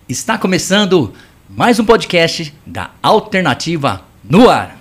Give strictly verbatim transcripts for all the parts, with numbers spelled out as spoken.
Está começando mais um podcast da Alternativa no ar.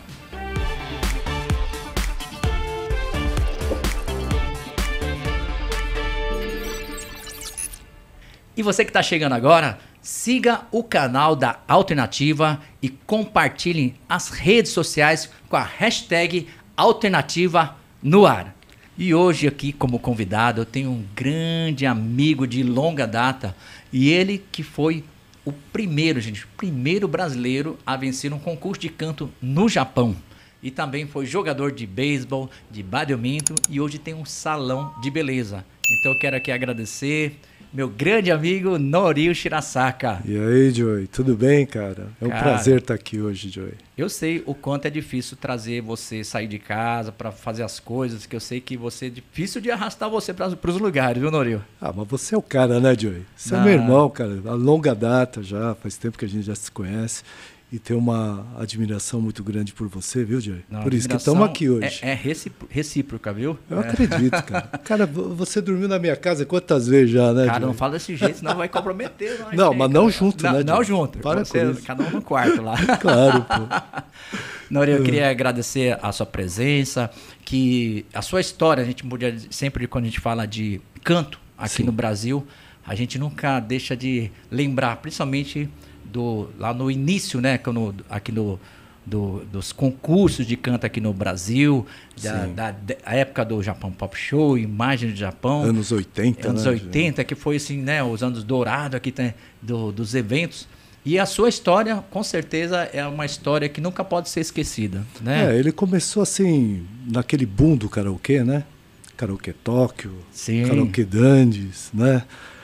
E você que está chegando agora, siga o canal da Alternativa e compartilhe as redes sociais com a hashtag Alternativa no ar. E hoje aqui como convidado eu tenho um grande amigo de longa data e ele que foi o primeiro, gente, o primeiro brasileiro a vencer um concurso de canto no Japão. E também foi jogador de beisebol, de badminton e hoje tem um salão de beleza. Então eu quero aqui agradecer meu grande amigo Norio Shirasaka. E aí, Joey, tudo bem, cara? É um cara, prazer estar aqui hoje, Joey. Eu sei o quanto é difícil trazer você sair de casa para fazer as coisas, que eu sei que você é difícil de arrastar você para os lugares, viu, Norio? Ah, mas você é o cara, né, Joey? Você ah. é meu irmão, cara, a longa data já, faz tempo que a gente já se conhece. E tenho uma admiração muito grande por você, viu, Joey? Não, por isso que estamos aqui hoje. É, é recíproca, viu? Eu é. acredito, cara. Cara, você dormiu na minha casa quantas vezes já, né, Cara, Joey? não fala desse jeito, senão vai comprometer. Nós, não, né, mas não cara? junto, não, né, Não Joey? junto. Para você, com isso. Cada um no quarto lá. Claro, pô. Norio, eu queria agradecer a sua presença, que a sua história, a gente podia sempre, quando a gente fala de canto aqui Sim. no Brasil, a gente nunca deixa de lembrar, principalmente do, lá no início, né, quando, aqui no, do, dos concursos de canto aqui no Brasil, da, da, da época do Japão Pop Show, Imagem do Japão. Anos oitenta, Anos né, oitenta, que foi assim, né, os anos dourados aqui tem, do, dos eventos. E a sua história, com certeza, é uma história que nunca pode ser esquecida, né? É, ele começou assim, naquele boom do karaokê, né? Karaokê Tóquio, Sim. Karaokê Dandes, né?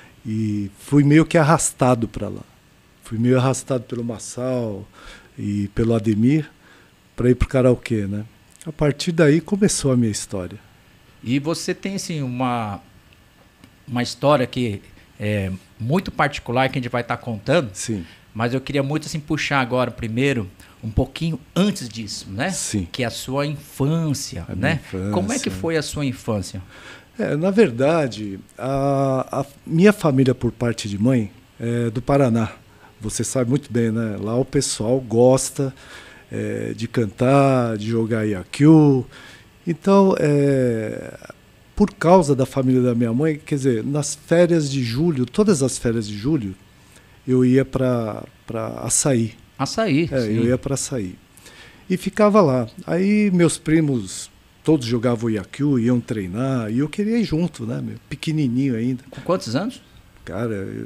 E fui meio que arrastado para lá. Fui meio arrastado pelo Massal e pelo Ademir para ir para o karaokê, né? A partir daí começou a minha história. E você tem, assim, uma, uma história que é muito particular que a gente vai estar contando. Sim. Mas eu queria muito assim puxar agora primeiro um pouquinho antes disso, né? Sim. Que é a sua infância, a né? Infância. Como é que foi a sua infância? É, na verdade, a, a minha família por parte de mãe é do Paraná. Você sabe muito bem, né? Lá o pessoal gosta é, de cantar, de jogar Yakyu. Então, é, por causa da família da minha mãe, quer dizer, nas férias de julho, todas as férias de julho, eu ia para Açaí. Açaí, é, sim. Eu ia para Açaí. E ficava lá. Aí meus primos, todos jogavam Yakyu, iam treinar, e eu queria ir junto, né? Meu, pequenininho ainda. Com quantos anos? Cara, eu,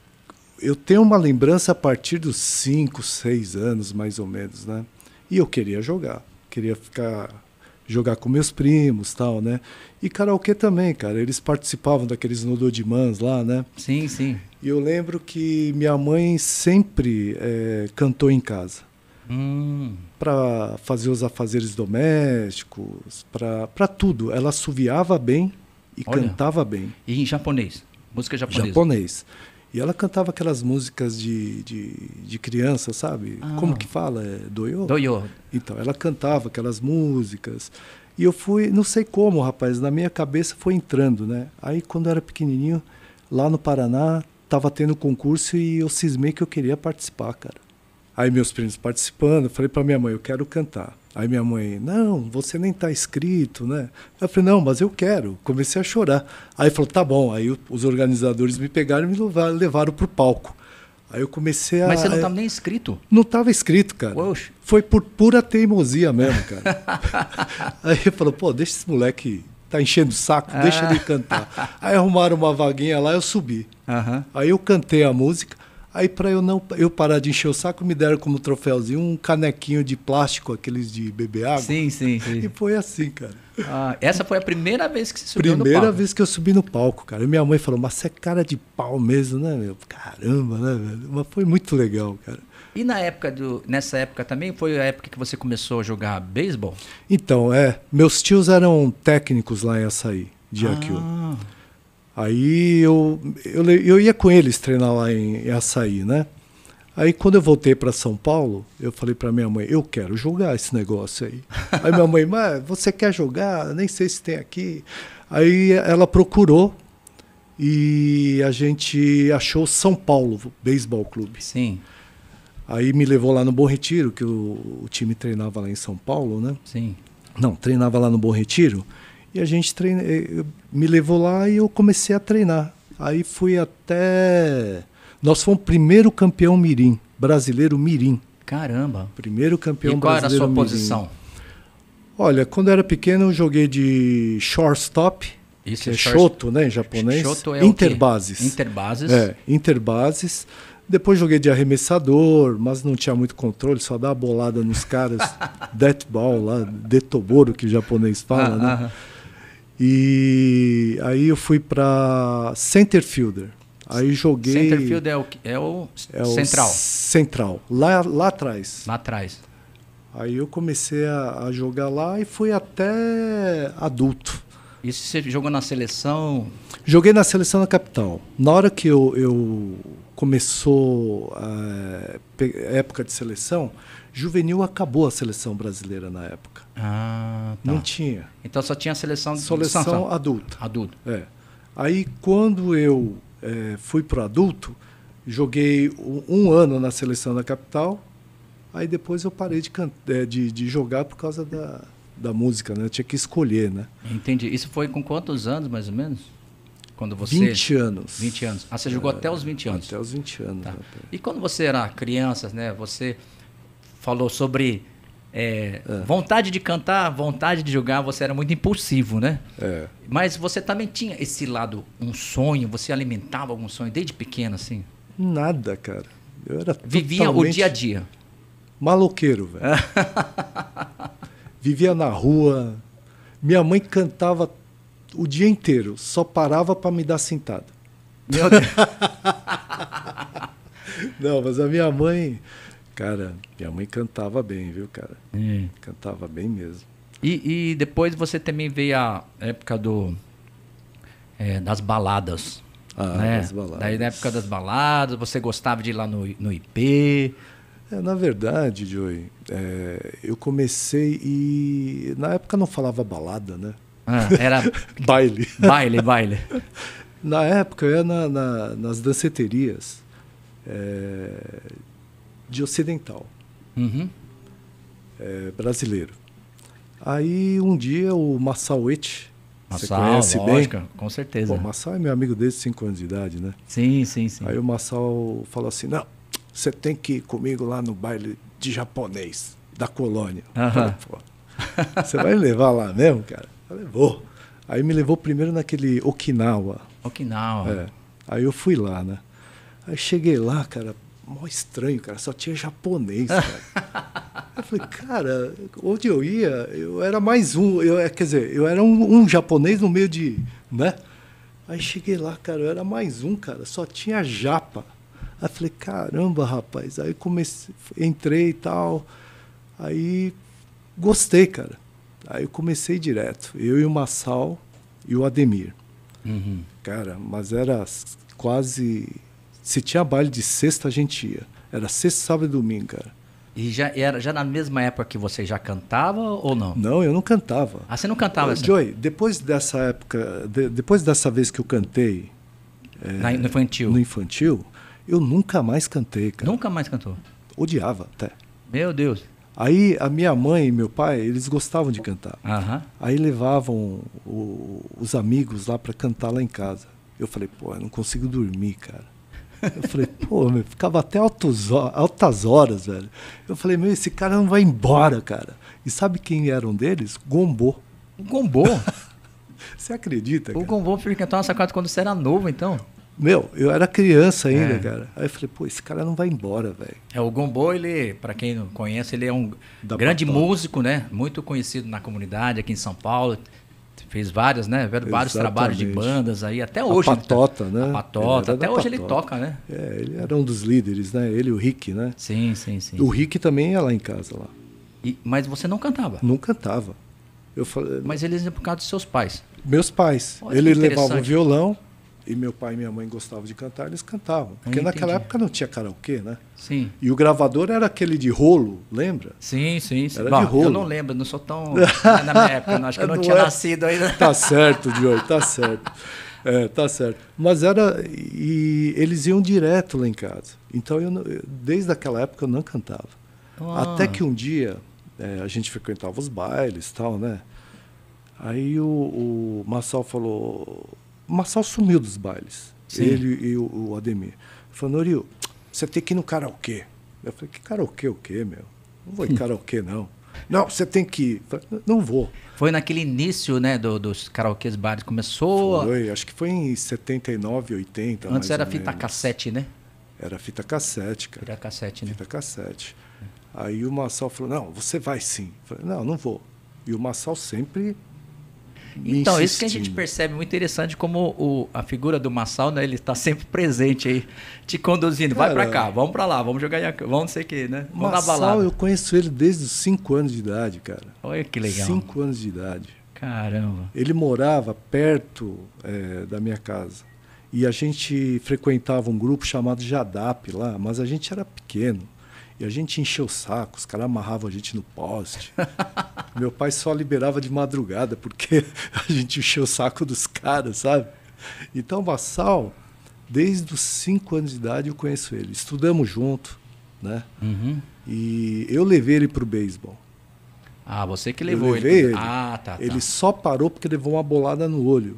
eu tenho uma lembrança a partir dos cinco, seis anos, mais ou menos, né? E eu queria jogar, queria ficar... jogar com meus primos, tal, né? E karaokê também, cara. Eles participavam daqueles Nododimans lá, né? Sim, sim. E eu lembro que minha mãe sempre é, cantou em casa. Hum. Para fazer os afazeres domésticos, para tudo. Ela assoviava bem e Olha. cantava bem. E em japonês? Música japonesa? Japonês. E ela cantava aquelas músicas de, de, de criança, sabe? Ah. Como que fala? É doyo? Doyo. Então, ela cantava aquelas músicas. E eu fui, não sei como, rapaz, na minha cabeça foi entrando, né? Aí, quando eu era pequenininho, lá no Paraná, estava tendo concurso e eu cismei que eu queria participar, cara. Aí meus primos participando, eu falei para minha mãe, eu quero cantar. Aí minha mãe, não, você nem está inscrito, né? Eu falei, não, mas eu quero. Comecei a chorar. Aí falou, tá bom. Aí os organizadores me pegaram e me levaram, levaram para o palco. Aí eu comecei a... Mas você não estava nem inscrito? Não estava inscrito, cara. Oxe. Foi por pura teimosia mesmo, cara. Aí eu falei, pô, deixa esse moleque... tá enchendo o saco, ah. deixa ele cantar. Aí arrumaram uma vaguinha lá, eu subi. Uhum. Aí eu cantei a música. Aí, para eu não eu parar de encher o saco, me deram como troféuzinho um canequinho de plástico, aqueles de beber água. Sim, sim, sim. E foi assim, cara. Ah, essa foi a primeira vez que você subiu primeira no palco? vez que eu subi no palco, cara. E minha mãe falou, mas você é cara de pau mesmo, né, meu? Caramba, né, velho? Mas foi muito legal, cara. E na época do, nessa época também, foi a época que você começou a jogar beisebol? Então, é. Meus tios eram técnicos lá em Açaí, de Yakyu. Ah. Aí eu, eu, eu ia com eles treinar lá em, em Açaí, né? Aí quando eu voltei para São Paulo, eu falei para minha mãe, eu quero jogar esse negócio aí. Aí minha mãe, mas você quer jogar? Nem sei se tem aqui. Aí ela procurou e a gente achou São Paulo Beisebol Clube. Sim. Aí me levou lá no Bom Retiro, que o, o time treinava lá em São Paulo, né? Sim. Não, treinava lá no Bom Retiro. E a gente treina, me levou lá e eu comecei a treinar. Aí fui até... Nós fomos o primeiro campeão mirim, brasileiro mirim. Caramba. Primeiro campeão brasileiro. E qual brasileiro era a sua mirim. posição? Olha, quando eu era pequeno eu joguei de shortstop, Isso que é short... shoto, né, em japonês. Shoto é interbases. O quê? Interbases. É, interbases. Depois joguei de arremessador, mas não tinha muito controle, só dava bolada nos caras. Death ball lá, detoboro, que o japonês fala, ah, né? Ah. E aí eu fui para center fielder. Aí joguei... Center field é o, é o é central. O central, lá, lá atrás. Lá atrás. Aí eu comecei a, a jogar lá e fui até adulto. Isso você jogou na seleção? Joguei na seleção da capital. Na hora que eu, eu começou a época de seleção, juvenil acabou a seleção brasileira na época. Ah, tá. Não tinha. Então só tinha a seleção de Seleção Seleção adulta. Adulto. É. Aí quando eu é, fui para o adulto, joguei um, um ano na seleção da capital. Aí depois eu parei de, can... de, de jogar por causa da, da música, né? Eu tinha que escolher, né? Entendi. Isso foi com quantos anos, mais ou menos? Quando você... vinte anos. vinte anos. Ah, você jogou é, até os vinte anos. Até os vinte anos. Tá. E quando você era criança, né? Você falou sobre é, é. vontade de cantar, vontade de jogar. Você era muito impulsivo, né? É. Mas você também tinha esse lado, um sonho? Você alimentava algum sonho desde pequeno, assim? Nada, cara. Eu era Vivia totalmente... o dia a dia. Maloqueiro, velho. Vivia na rua. Minha mãe cantava o dia inteiro. Só parava para me dar sentada. Meu Deus. Não, mas a minha mãe... Cara, minha mãe cantava bem, viu, cara? Hum. Cantava bem mesmo. E, e depois você também veio a época do, é, das baladas. Ah, né? das baladas. Daí na época das baladas, você gostava de ir lá no, no I P... É, na verdade, Joey, é, eu comecei e... Na época não falava balada, né? Ah, era... baile. Baile, baile. Na época eu ia na, na, nas danceterias é, de ocidental, Uhum. é, brasileiro. Aí um dia o Massauete, você Massal, conhece lógico, bem? com certeza. Pô, o Massal é meu amigo desde cinco anos de idade, né? Sim, sim, sim. Aí o Massal falou assim, não... Você tem que ir comigo lá no baile de japonês, da colônia. Uhum. Falei, pô, você vai me levar lá mesmo, cara? Eu falei, vou. Aí me levou primeiro naquele Okinawa. Okinawa. É. Aí eu fui lá, né? Aí cheguei lá, cara, mó estranho, cara, só tinha japonês, cara. Eu falei, cara, onde eu ia, eu era mais um, eu, quer dizer, eu era um, um japonês no meio de, né? Aí cheguei lá, cara, eu era mais um, cara, só tinha japa. Aí falei, caramba, rapaz. Aí comecei, entrei e tal. Aí gostei, cara. Aí eu comecei direto. Eu e o Massal e o Ademir. Uhum. Cara, mas era quase... Se tinha baile de sexta, a gente ia. Era sexta, sábado e domingo, cara. E já era já na mesma época que você já cantava ou não? Não, eu não cantava. Ah, você não cantava? Ô, Joey, depois dessa época... De, depois dessa vez que eu cantei... É, Na, no infantil? No infantil... Eu nunca mais cantei, cara. Nunca mais cantou? Odiava até. Meu Deus. Aí a minha mãe e meu pai, eles gostavam de cantar. Uhum. Aí levavam o, os amigos lá para cantar lá em casa. Eu falei, pô, eu não consigo dormir, cara. Eu falei, pô, meu, ficava até altos, altas horas, velho. Eu falei, meu, esse cara não vai embora, cara. E sabe quem era um deles? Gombô. O Gombô? Você acredita, cara? O Gombô foi cantar nossa casa quando você era novo, então? Meu, eu era criança ainda, é. cara. Aí eu falei, pô, esse cara não vai embora, velho. É, o Gombô, ele, para quem não conhece, ele é um Da grande Patota. músico, né? Muito conhecido na comunidade aqui em São Paulo. Fez vários, né? Vários Exatamente. trabalhos de bandas aí, até hoje. A Patota, ele tá... né? A Patota, até hoje Patota. ele toca, né? É, ele era um dos líderes, né? Ele e o Rick, né? Sim, sim, sim. O Rick também ia lá em casa, lá. E, mas você não cantava? Não cantava. Eu falei, Mas eles iam por causa dos seus pais? meus pais. Olha Ele que levava o interessante. violão e meu pai e minha mãe gostavam de cantar, eles cantavam. Porque Eu naquela entendi. época não tinha karaokê, né? Sim. E o gravador era aquele de rolo, lembra? Sim, sim, sim. Era Bom, de rolo. eu não lembro, não sou tão... na minha época, não, acho que eu não, Não tinha é? nascido ainda. Tá certo, Diogo, tá certo. É, tá certo. Mas era... E eles iam direto lá em casa. Então, eu, não- eu- desde aquela época, eu não cantava. Ah. Até que um dia, é, a gente frequentava os bailes e tal, né? Aí o, o Marçal falou... O Marçal sumiu dos bailes. Sim. Ele e o, o Ademir. Ele falou, Noril, você tem que ir no karaokê. Eu falei, que karaokê o quê, meu? Não vou em karaokê, não. Não, você tem que ir. Eu falei, não vou. Foi naquele início, né, do- dos karaokês bares. Começou... Foi, acho que foi em setenta e nove, oitenta. Antes mais era ou fita menos. cassete, né? Era fita cassete, cara. Fita cassete, né? Fita cassete. Aí o Marçal falou, não, você vai sim. Eu falei, não, não vou. E o Marçal sempre me Então, isso que a gente insistindo. percebe muito interessante, como o, a figura do Marçal, né, ele está sempre presente aí, te conduzindo. Vai Cara, pra cá, vamos pra lá, vamos jogar, em- vamos não sei o que, né? O Vamos na Marçal, balada. eu conheço ele desde os cinco anos de idade, cara. Olha que legal. Cinco anos de idade. Caramba. Ele morava perto é, da minha casa. E a gente frequentava um grupo chamado Jadap lá, mas a gente era pequeno. E a gente encheu o saco, os caras amarravam a gente no poste. Meu pai só liberava de madrugada, porque a gente encheu o saco dos caras, sabe? Então, o Marçal, desde os cinco anos de idade, eu conheço ele. Estudamos junto, né? Uhum. E eu levei ele para o beisebol. Ah, você que Eu levou levei ele. ele. Ah, tá, tá. Ele só parou porque levou uma bolada no olho.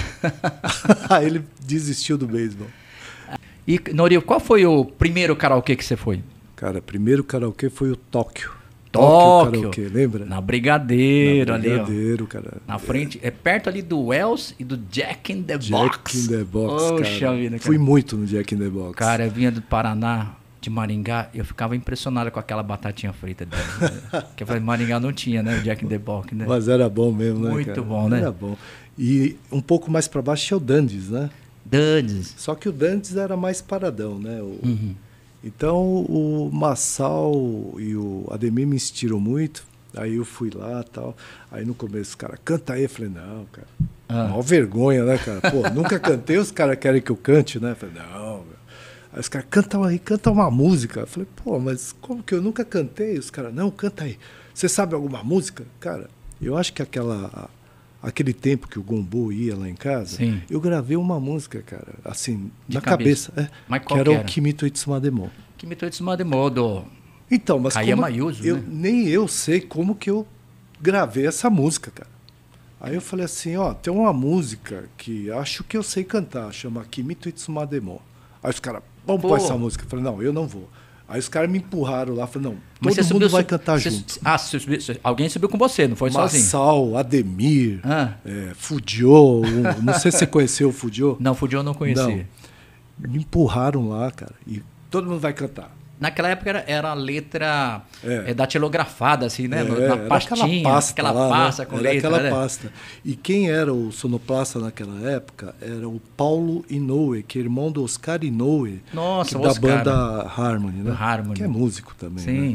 Aí ele desistiu do beisebol. E, Noril, qual foi o primeiro karaokê que você foi? Cara, primeiro karaokê foi o Tóquio. Tóquio. Karaokê, lembra? Na Brigadeiro, Na ali, ó. Brigadeiro, cara. Na frente, é perto ali do Wells e do Jack in the Jack Box. in the Box, Poxa cara. vida, cara. Fui muito no Jack in the Box. Cara, eu vinha do Paraná, de Maringá, e eu ficava impressionado com aquela batatinha frita dele. Porque eu falei, Maringá não tinha, né? O Jack in the Box, né? Mas era bom mesmo, né, Muito cara? bom, né? Era bom. E um pouco mais para baixo tinha o Dandes, né? Dandes. Só que o Dantes era mais paradão, né? O... Uhum. Então o Marçal e o Ademir me instiram muito. Aí eu fui lá e tal. Aí no começo, cara, canta aí. Eu falei, não, cara. Ah. Mó vergonha, né, cara? Pô, nunca cantei, os caras querem que eu cante, né? Eu falei, não, meu. Aí os caras, canta aí, canta uma música. Eu falei, pô, mas como que eu nunca cantei? Os caras, não, canta aí. Você sabe alguma música? Cara, eu acho que aquela... Aquele tempo que o Gombo ia lá em casa, Sim. eu gravei uma música, cara, assim, De na cabeça. cabeça. É, Mas que qual era que o era? Kimito Itsumademo. Que me de cima de modo. Então, mas Kayama como Yuzo, eu, né? nem eu sei como que eu gravei essa música, cara. Aí eu falei assim, ó, tem uma música que acho que eu sei cantar, chama Kimito Itsumademo. Aí os caras, vamos Pô. pôr essa música. Eu falei, não, eu não vou. Aí os caras me empurraram lá, falaram, não, Mas todo você mundo subiu, vai su- cantar você- junto. Ah, você subiu- você- alguém subiu com você, não foi sozinho? Massal, Ademir, Ah. é, Fudio, um- não sei se você conheceu o Fudio. Não, Fudio eu não conhecia. Não. Me empurraram lá, cara, e todo mundo vai cantar. Naquela época era, era a letra É. é, datilografada, assim, né? É, No- na era pastinha, aquela pasta, aquela lá, pasta né? com era letra. aquela né? pasta. E quem era o sonoplasta naquela época era o Paulo Inoue, que é irmão do Oscar Inoue, Nossa, que o da Oscar. banda Harmony, né? Do Harmony. Que é músico também, Sim. né?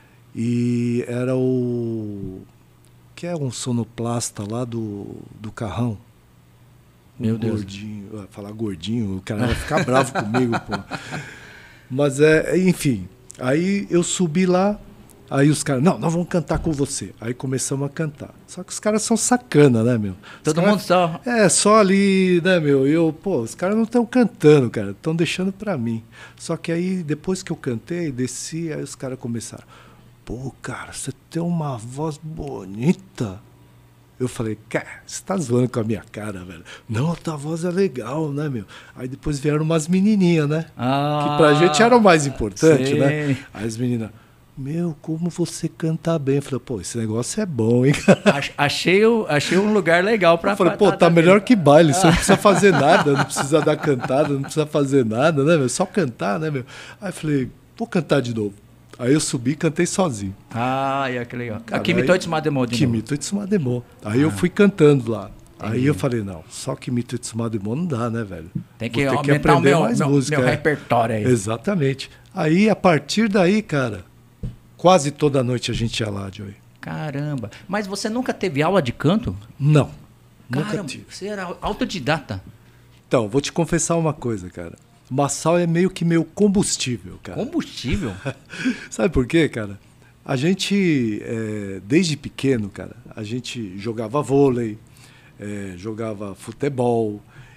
E era o... que é um sonoplasta lá do, do Carrão. Meu um Deus. Gordinho, ah, falar gordinho, o cara vai ficar bravo comigo, pô. Mas, é, enfim, aí eu subi lá, aí os caras, não, nós vamos cantar com você. Aí começamos a cantar. Só que os caras são sacana, né, meu? Os Todo caras- mundo só. É, só ali, né, meu? Eu, pô, os caras não estão cantando, cara, estão deixando pra mim. Só que aí, depois que eu cantei, desci, aí os caras começaram. Pô, cara, você tem uma voz bonita. Eu falei, cara, você tá zoando com a minha cara, velho. Não, a tua voz é legal, né, meu? Aí depois vieram umas menininhas, né? Ah, Que pra gente era o mais importante, sei. né? Aí as meninas, meu, como você canta bem. Eu falei, pô, esse negócio é bom, hein, cara? Ach- Achei, o- achei um lugar legal pra... Eu falei, pra- pô, tá- tá tá melhor vendo? que baile, você não precisa fazer nada, não precisa dar cantada, não precisa fazer nada, né, meu? Só cantar, né, meu? Aí eu falei, vou cantar de novo. Aí eu subi e cantei sozinho. Ah, é, que legal. Cara, Aqui me tô aí- Itsumademo de novo. Kimito Itsumademo. Aí eu fui cantando lá. Aí Entendi. eu falei, não, só Kimito Itsumademo não dá, né, velho? Tem que Vou ter aumentar o meu, mais meu, música, meu é. repertório aí. Exatamente. Aí, a partir daí, cara, quase toda noite a gente ia lá, Joey. Caramba. Mas você nunca teve aula de canto? Não, nunca Caramba, tive. você era autodidata. Então, vou te confessar uma coisa, cara. Massal é meio que meu combustível, cara. Combustível? Sabe por quê, cara? A gente, é, desde pequeno, cara, a gente jogava vôlei, é, jogava futebol.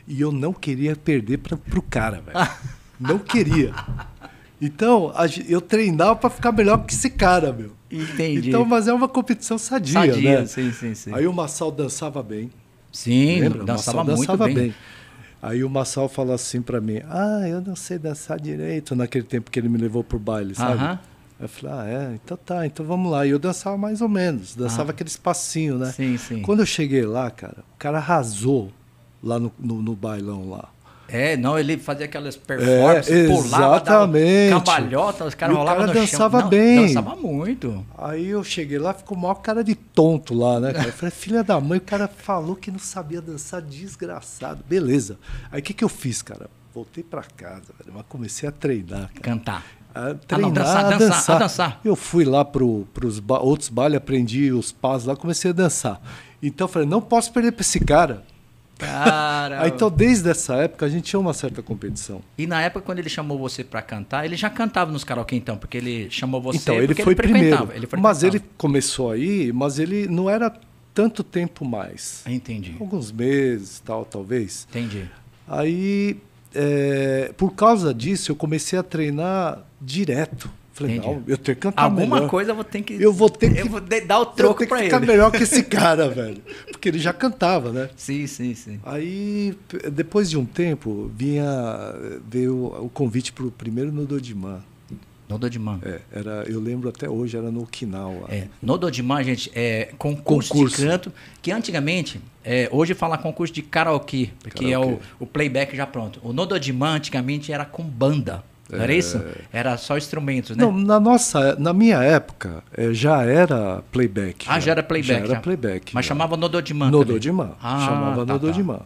E eu não queria perder para o cara, velho. Não queria. Então, a, eu treinava para ficar melhor que esse cara, meu. Entendi. Então, mas é uma competição sadia, Sadia, né? sim, sim, sim. Aí o Massal dançava bem. Sim, lembra? dançava o Massal muito dançava bem. bem. Aí o Massal falou assim para mim, ah, eu não sei dançar direito, naquele tempo que ele me levou pro baile, sabe? Aham. Eu falei, ah, é, então tá, então vamos lá. E eu dançava mais ou menos, dançava Ah. aqueles passinhos, né? Sim, sim. Quando eu cheguei lá, cara, o cara arrasou lá no, no, no bailão lá. É, não, ele fazia aquelas performances, É, pulava, exatamente. dava cambalhota, os caras E o rolavam cara no chão. dançava Não, bem. Dançava muito. Aí eu cheguei lá, ficou o maior cara de tonto lá, né, cara? Eu falei, filha da mãe, o cara falou que não sabia dançar, desgraçado. Beleza. Aí o que, que eu fiz, cara? Voltei pra casa, velho, mas comecei a treinar, cara. Cantar. A Ah, treinar, não, dançar, a dançar, dançar. a dançar. Eu fui lá para os ba outros bailes, aprendi os passos lá, comecei a dançar. Então eu falei, não posso perder para esse cara. Cara. Aí, então, desde essa época, a gente tinha uma certa competição. E na época, quando ele chamou você pra cantar, ele já cantava nos karaokê, então, porque ele chamou você Então, ele porque foi ele frequentava, primeiro. ele frequentava. Mas ele começou aí, mas ele não era tanto tempo mais. Entendi. Alguns meses, tal, talvez. Entendi. Aí, é, por causa disso, eu comecei a treinar direto. Falei, Entendi. não, eu tenho que cantar Alguma melhor. coisa eu vou ter que. Eu vou ter que, Eu vou de- dar o eu troco tenho que pra ficar ele. melhor que esse cara, velho. Porque ele já cantava, né? Sim, sim, sim. Aí, p- depois de um tempo, vinha, veio o convite para o primeiro no Dodiman. No Dodiman. É, era, eu lembro até hoje, era no Okinawa. É, no Dodiman, gente, é concurso, Concurso. de canto, que antigamente, é, hoje fala concurso de karaokê, porque é o, Karaokê. o playback já pronto. O no Dodiman, antigamente, era com banda, não era isso? Era só instrumentos, né? Não, na nossa, na minha época, eh, já era playback. Ah, já era playback, Já era já. playback. Mas já. chamava no Dodiman No também. Dodiman. Ah, chamava tá, no tá. Dodiman.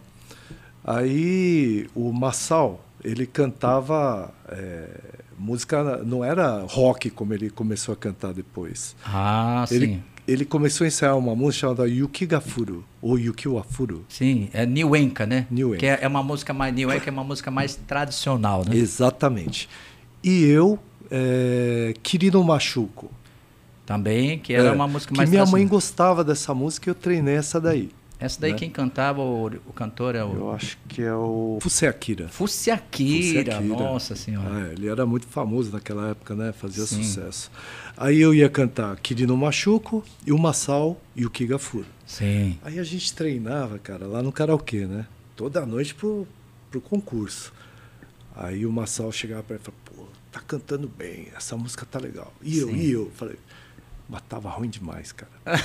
Aí o Massal, ele cantava eh, música, não era rock como ele começou a cantar depois. Ah, Ele, sim. ele começou a ensaiar uma música chamada Yukigafuru, ou Yukiwafuru. Sim, é Niuenka, né? Niuenka. Que é, é uma música mais... Niuenka é uma música mais tradicional, né? Exatamente. E eu, é, Kirino Machuco. Também, que era É, uma música que mais minha mãe tradicional. gostava dessa música e eu treinei essa daí. Essa daí né? quem cantava, o, o cantor é o... Eu acho que é o Fuseakira. Fusiakira, Fusiakira. nossa senhora. É, ele era muito famoso naquela época, né? Fazia Sim. sucesso. Aí eu ia cantar Kirino Machuco e o Massal e o Kigafuro. Sim. Aí a gente treinava, cara, lá no karaokê, né? Toda noite pro, pro concurso. Aí o Massal chegava pra mim e falava, pô, tá cantando bem, essa música tá legal. E eu, Sim. e eu? Falei, mas tava ruim demais, cara.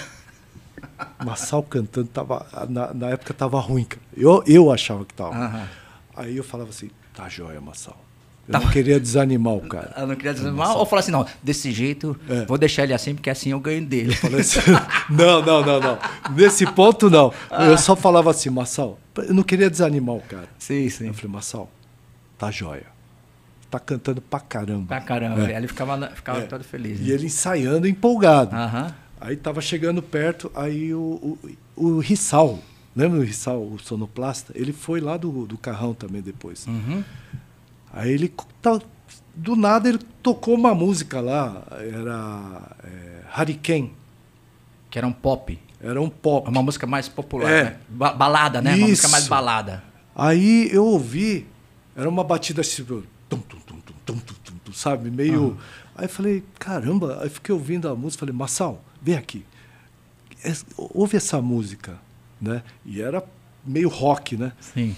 Massal cantando, tava, na, na época tava ruim, cara. Eu, eu achava que tava. Aham. Aí eu falava assim, tá jóia, Massal. Eu não queria desanimar o cara. Eu não queria dizer mal, ou falar assim, não, desse jeito, É. vou deixar ele assim, porque assim eu ganho dele. Falei assim, não, não, não, não. Nesse ponto, não. Eu só falava assim, Massal, eu não queria desanimar o cara. Sim, sim. Eu falei, Massal, tá jóia. Tá cantando pra caramba. Pra caramba. É. Aí ele ficava, ficava É. todo feliz. E né? ele ensaiando, empolgado. Aham. Aí tava chegando perto, aí o, o, o Rissal, lembra do Rissal, o sonoplasta? Ele foi lá do, do Carrão também depois. Uhum. Aí ele, tá, do nada, ele tocou uma música lá, era é, Hurricane, Que era um pop. era um pop. Uma música mais popular, É. né? Ba- balada, né? Uma música Isso. mais balada. Aí eu ouvi, era uma batida assim, tum, tum, tum, tum, tum, tum, tum, tum, sabe, meio... Aí eu falei, caramba, aí fiquei ouvindo a música, falei, Massal, vem aqui, Es- ouve essa música, né? E era meio rock, né? Sim.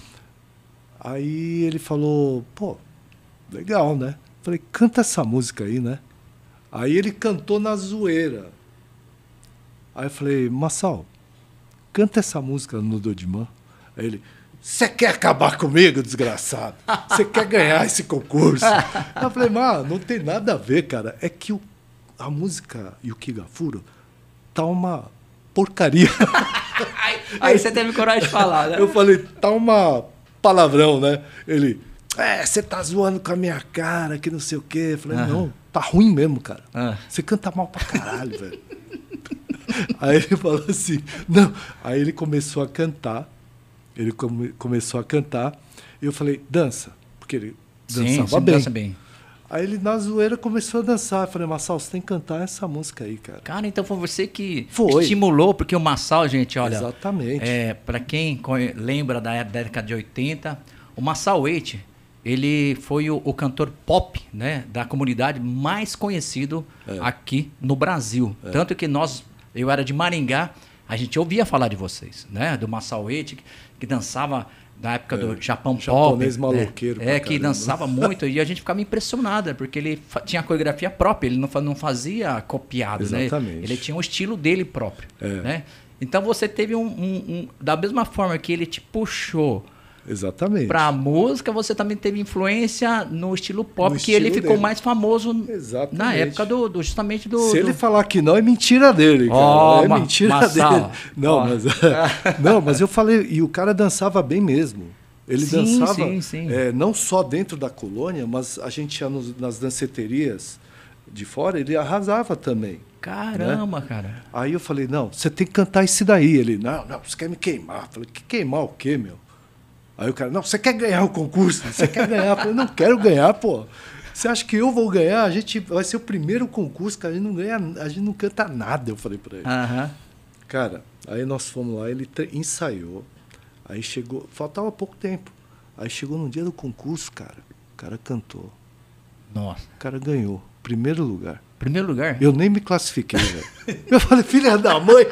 Aí ele falou, pô, legal, né? Falei, canta essa música aí, né? Aí ele cantou na zoeira. Aí eu falei, Massal, canta essa música no Dodiman. Aí ele, você quer acabar comigo, desgraçado? Você quer ganhar esse concurso? Eu falei, mas não tem nada a ver, cara. É que o, a música Yukigafuro tá uma porcaria. Aí, aí você teve coragem de falar, né? Eu falei, tá uma palavrão, né? Ele, é, você tá zoando com a minha cara, que não sei o quê. Eu falei, Aham. não, tá ruim mesmo, cara. Ah. Você canta mal pra caralho, velho. Aí ele falou assim, não. Aí ele começou a cantar. Ele come- começou a cantar. E eu falei, dança. Porque ele Sim, dançava você bem. dança bem. Aí ele, na zoeira, começou a dançar. Eu falei, Massal, você tem que cantar essa música aí, cara. Cara, então foi você que foi. estimulou, porque o Massal, gente, olha... Exatamente. É, para quem lembra da década de oitenta, o Massal Waite, ele foi o, o cantor pop, né, da comunidade mais conhecido é. aqui no Brasil. É. Tanto que nós, eu era de Maringá, a gente ouvia falar de vocês, né? Do Massal Waite, que, que dançava na época é. do Japão Pop. Japonês maloqueiro. É, é que dançava muito e a gente ficava impressionado, porque ele tinha a coreografia própria, ele não, não fazia copiado, Exatamente. né? Ele tinha um estilo dele próprio, é. né? Então você teve um, um, um... Da mesma forma que ele te puxou... Exatamente. Para a música, você também teve influência no estilo pop, no que estilo ele ficou dele. mais famoso Exatamente. na época do, do justamente do... Se do... ele falar que não, é mentira dele, cara. Oh, é ma mentira Massal. dele. Não, oh. mas, não, mas eu falei, e o cara dançava bem mesmo. Ele sim, dançava sim, sim. É, não só dentro da colônia, mas a gente ia nos, nas danceterias de fora, ele arrasava também. Caramba, né? cara. Aí eu falei, não, você tem que cantar esse daí. Ele, não, não, você quer me queimar. Eu falei, que queimar o quê, meu? Aí o cara, não, você quer ganhar o concurso? Você quer ganhar? Eu falei, não quero ganhar, pô. Você acha que eu vou ganhar? A gente vai ser o primeiro concurso, cara, a gente não ganha, a gente não canta nada, eu falei pra ele. Uhum. Cara, aí nós fomos lá, ele ensaiou, aí chegou, faltava pouco tempo. Aí chegou no dia do concurso, cara, o cara cantou. Nossa. O cara ganhou, primeiro lugar. Primeiro lugar? Eu nem me classifiquei, velho. Eu falei, filha da mãe,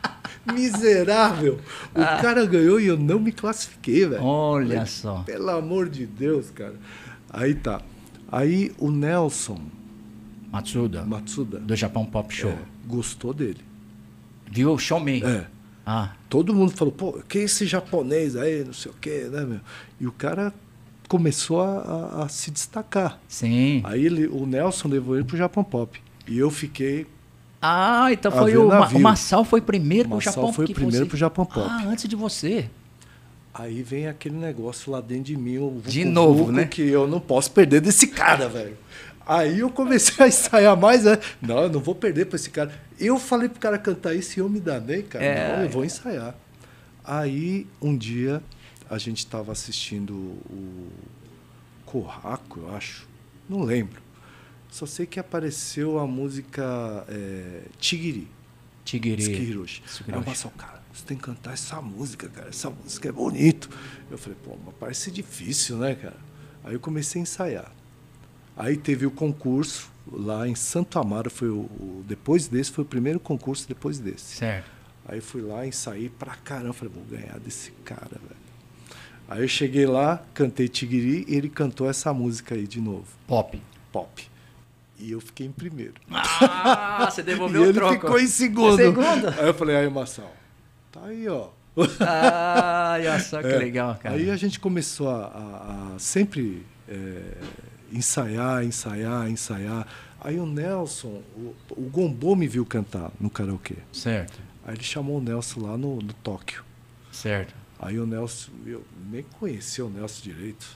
miserável. O ah. cara ganhou e eu não me classifiquei, velho. Olha falei, só. Pelo amor de Deus, cara. Aí tá. Aí o Nelson Matsuda, Matsuda do Japão Pop Show. É, gostou dele. Viu o showman? É. Ah. Todo mundo falou, pô, que é esse japonês aí, não sei o quê, né, meu? E o cara começou a, a, a se destacar. Sim. Aí ele, o Nelson levou ele pro Japão Pop. E eu fiquei... Ah, então foi o, Ma, o Massal foi primeiro pro Japão Pop. O Massal foi primeiro pro Japão Pop. Ah, antes de você. Aí vem aquele negócio lá dentro de mim, o vucu, de novo, vucu, né? Que eu não posso perder desse cara, velho. Aí eu comecei a ensaiar mais, né? Não, eu não vou perder para esse cara. Eu falei pro cara cantar isso e eu me danei, cara. É, não, eu vou ensaiar. Aí um dia a gente estava assistindo o Corraco, eu acho. Não lembro. Só sei que apareceu a música é, Tigiri. Tigiri. Skiroshi. Aí eu passei, cara, você tem que cantar essa música, cara. Essa música é bonito. Eu falei, pô, mas parece difícil, né, cara? Aí eu comecei a ensaiar. Aí teve o concurso lá em Santo Amaro. Foi o, o, depois desse, foi o primeiro concurso depois desse. Certo. Aí fui lá, ensaiei pra caramba. Falei, vou ganhar desse cara, velho. Aí eu cheguei lá, cantei Tigiri e ele cantou essa música aí de novo. Pop. Pop. E eu fiquei em primeiro. Ah, você devolveu e o ele troco. ficou em segundo. Em segundo? Aí eu falei, aí, Massal, tá aí, ó. Ah, olha só que é, legal, cara. Aí a gente começou a, a, a sempre é, ensaiar, ensaiar, ensaiar. Aí o Nelson, o, o Gombô me viu cantar no karaokê. Certo. Aí ele chamou o Nelson lá no, no Tóquio. Certo. Aí o Nelson, eu nem conhecia o Nelson direito.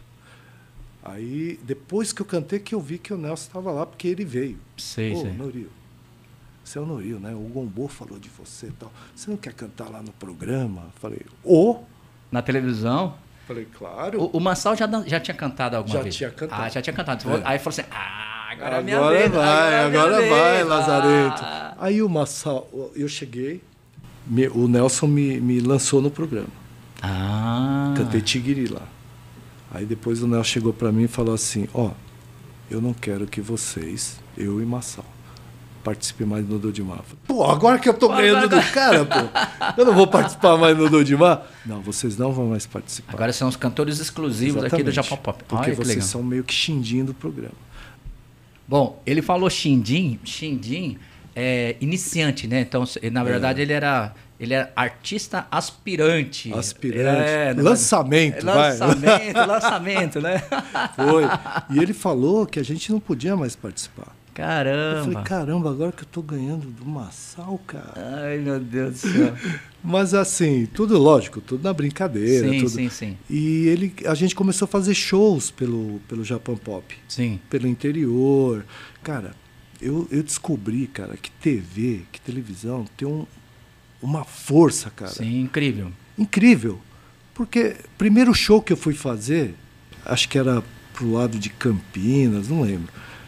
Aí, depois que eu cantei, que eu vi que o Nelson estava lá, porque ele veio. Sei, Ô, sei. Norio, você é o Norio, né? O Gombô falou de você e tal. Você não quer cantar lá no programa? Falei, ô! Na televisão? Falei, claro. O, o Massal já, já tinha cantado alguma já vez? Já tinha cantado. Ah, já tinha cantado. É. Aí falou assim, ah, agora, agora é minha vez. Vai, agora, agora minha vai, vez. Lazareto. Ah. Aí o Massal, eu cheguei, me, o Nelson me, me lançou no programa. Ah. Cantei Tigiri lá. Aí depois o Nelson chegou para mim e falou assim, ó, oh, eu não quero que vocês, eu e Massal, participem mais do Dodimar. Pô, agora que eu tô ganhando do cara, pô, eu não vou participar mais do Dodimar? Não, vocês não vão mais participar. Agora são os cantores exclusivos. Exatamente, aqui do Japão Pop. Porque Olha, vocês são meio que xindim do programa. Bom, ele falou xindim, xindim é iniciante, né? Então, na verdade, é. ele era... Ele é artista aspirante. Aspirante. É, lançamento, vai. Lançamento, lançamento, né? Foi. E ele falou que a gente não podia mais participar. Caramba. Eu falei, caramba, agora que eu tô ganhando do Massal, cara. Ai, meu Deus do céu. Mas assim, tudo lógico, tudo na brincadeira. Sim, tudo. sim, sim. E ele, a gente começou a fazer shows pelo, pelo Japão Pop. Sim. Pelo interior. Cara, eu, eu descobri, cara, que T V, que televisão tem um... uma força, cara. Sim, incrível. Incrível. Porque primeiro show que eu fui fazer, acho que era pro lado de Campinas, não lembro.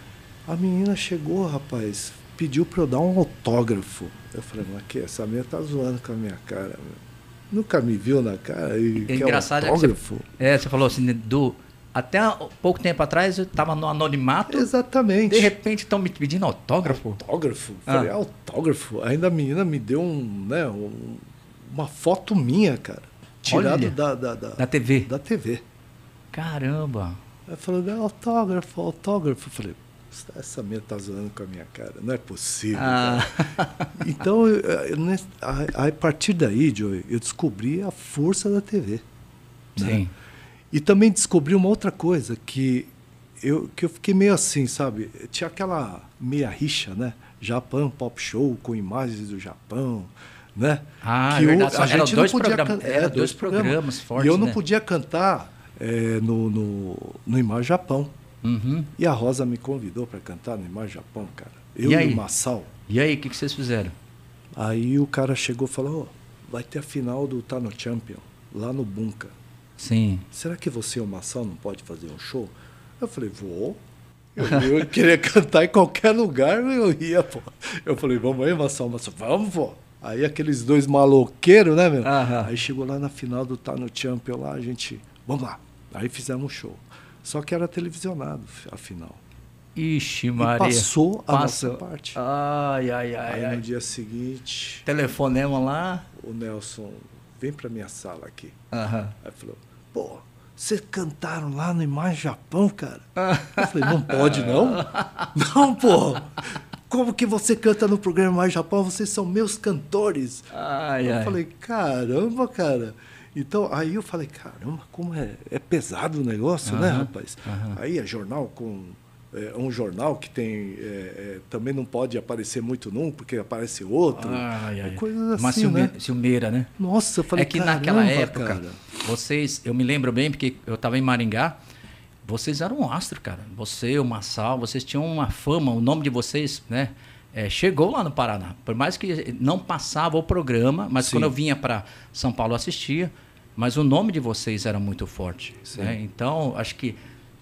A menina chegou, rapaz, pediu para eu dar um autógrafo. Eu falei, mas que essa menina tá zoando com a minha cara, meu. Nunca me viu na cara e É quer engraçado, autógrafo? É, que você, é, você falou assim, do, até pouco tempo atrás eu estava no anonimato. Exatamente. De repente estão me pedindo autógrafo. Autógrafo? Ah. Falei, autógrafo? Ainda a menina me deu um, né, um, uma foto minha, cara. Tirado da, da, da, da T V. Da T V. Caramba. Aí falou, autógrafo, autógrafo. Eu falei, essa menina tá zoando com a minha cara, não é possível. Ah. Então, eu, eu, a, a partir daí, Joey, eu descobri a força da T V. Sim. Né? E também descobri uma outra coisa, que eu, que eu fiquei meio assim, sabe? Tinha aquela meia rixa, né? Japão Pop Show, com imagens do Japão, né? Ah, que é verdade. Eu, a gente dois não podia programas, can... era dois programas, programas fortes, E eu não né? podia cantar é, no, no, no Imagem Japão. Uhum. E a Rosa me convidou para cantar no Imagem Japão, cara. Eu e, e aí? o Massal. E aí, o que, que vocês fizeram? Aí o cara chegou e falou, oh, vai ter a final do Tá no Champion, lá no Bunka. Sim. Será que você e o Massal não pode fazer um show? Eu falei, vou. Eu, eu queria cantar em qualquer lugar, eu ia, pô. Eu falei, vamos aí, Massal, Massal, vamos, pô. Aí aqueles dois maloqueiros, né, meu? Aham. Aí chegou lá na final do Tá no Champion, lá a gente, vamos lá. Aí fizemos um show. Só que era televisionado, a final. Ixi, Maria. E passou a Passou. nossa parte. Ai, ai, ai. Aí ai. no dia seguinte... Telefonema lá. O Nelson, vem pra minha sala aqui. Aham. Aí falou, pô, vocês cantaram lá no Imagem Japão, cara? Ah. Eu falei, não pode, não? Não, pô. Como que você canta no programa Imagem Japão? Vocês são meus cantores. Ai, eu ai. falei, caramba, cara. Então, aí eu falei, caramba, como é, é pesado o negócio, Aham, né, rapaz? aham. Aí é jornal com... É um jornal que tem... É, é, também não pode aparecer muito num, porque aparece outro. Ai, ai. É coisas assim, Uma ciume... né? ciumeira, né? Nossa, eu falei, É que caramba, naquela época, cara. vocês... Eu me lembro bem, porque eu estava em Maringá, vocês eram um astro, cara. Você, o Massal, vocês tinham uma fama, o nome de vocês, né? É, chegou lá no Paraná. Por mais que não passava o programa, mas Sim. quando eu vinha para São Paulo eu assistia, mas o nome de vocês era muito forte. Né? Então, acho que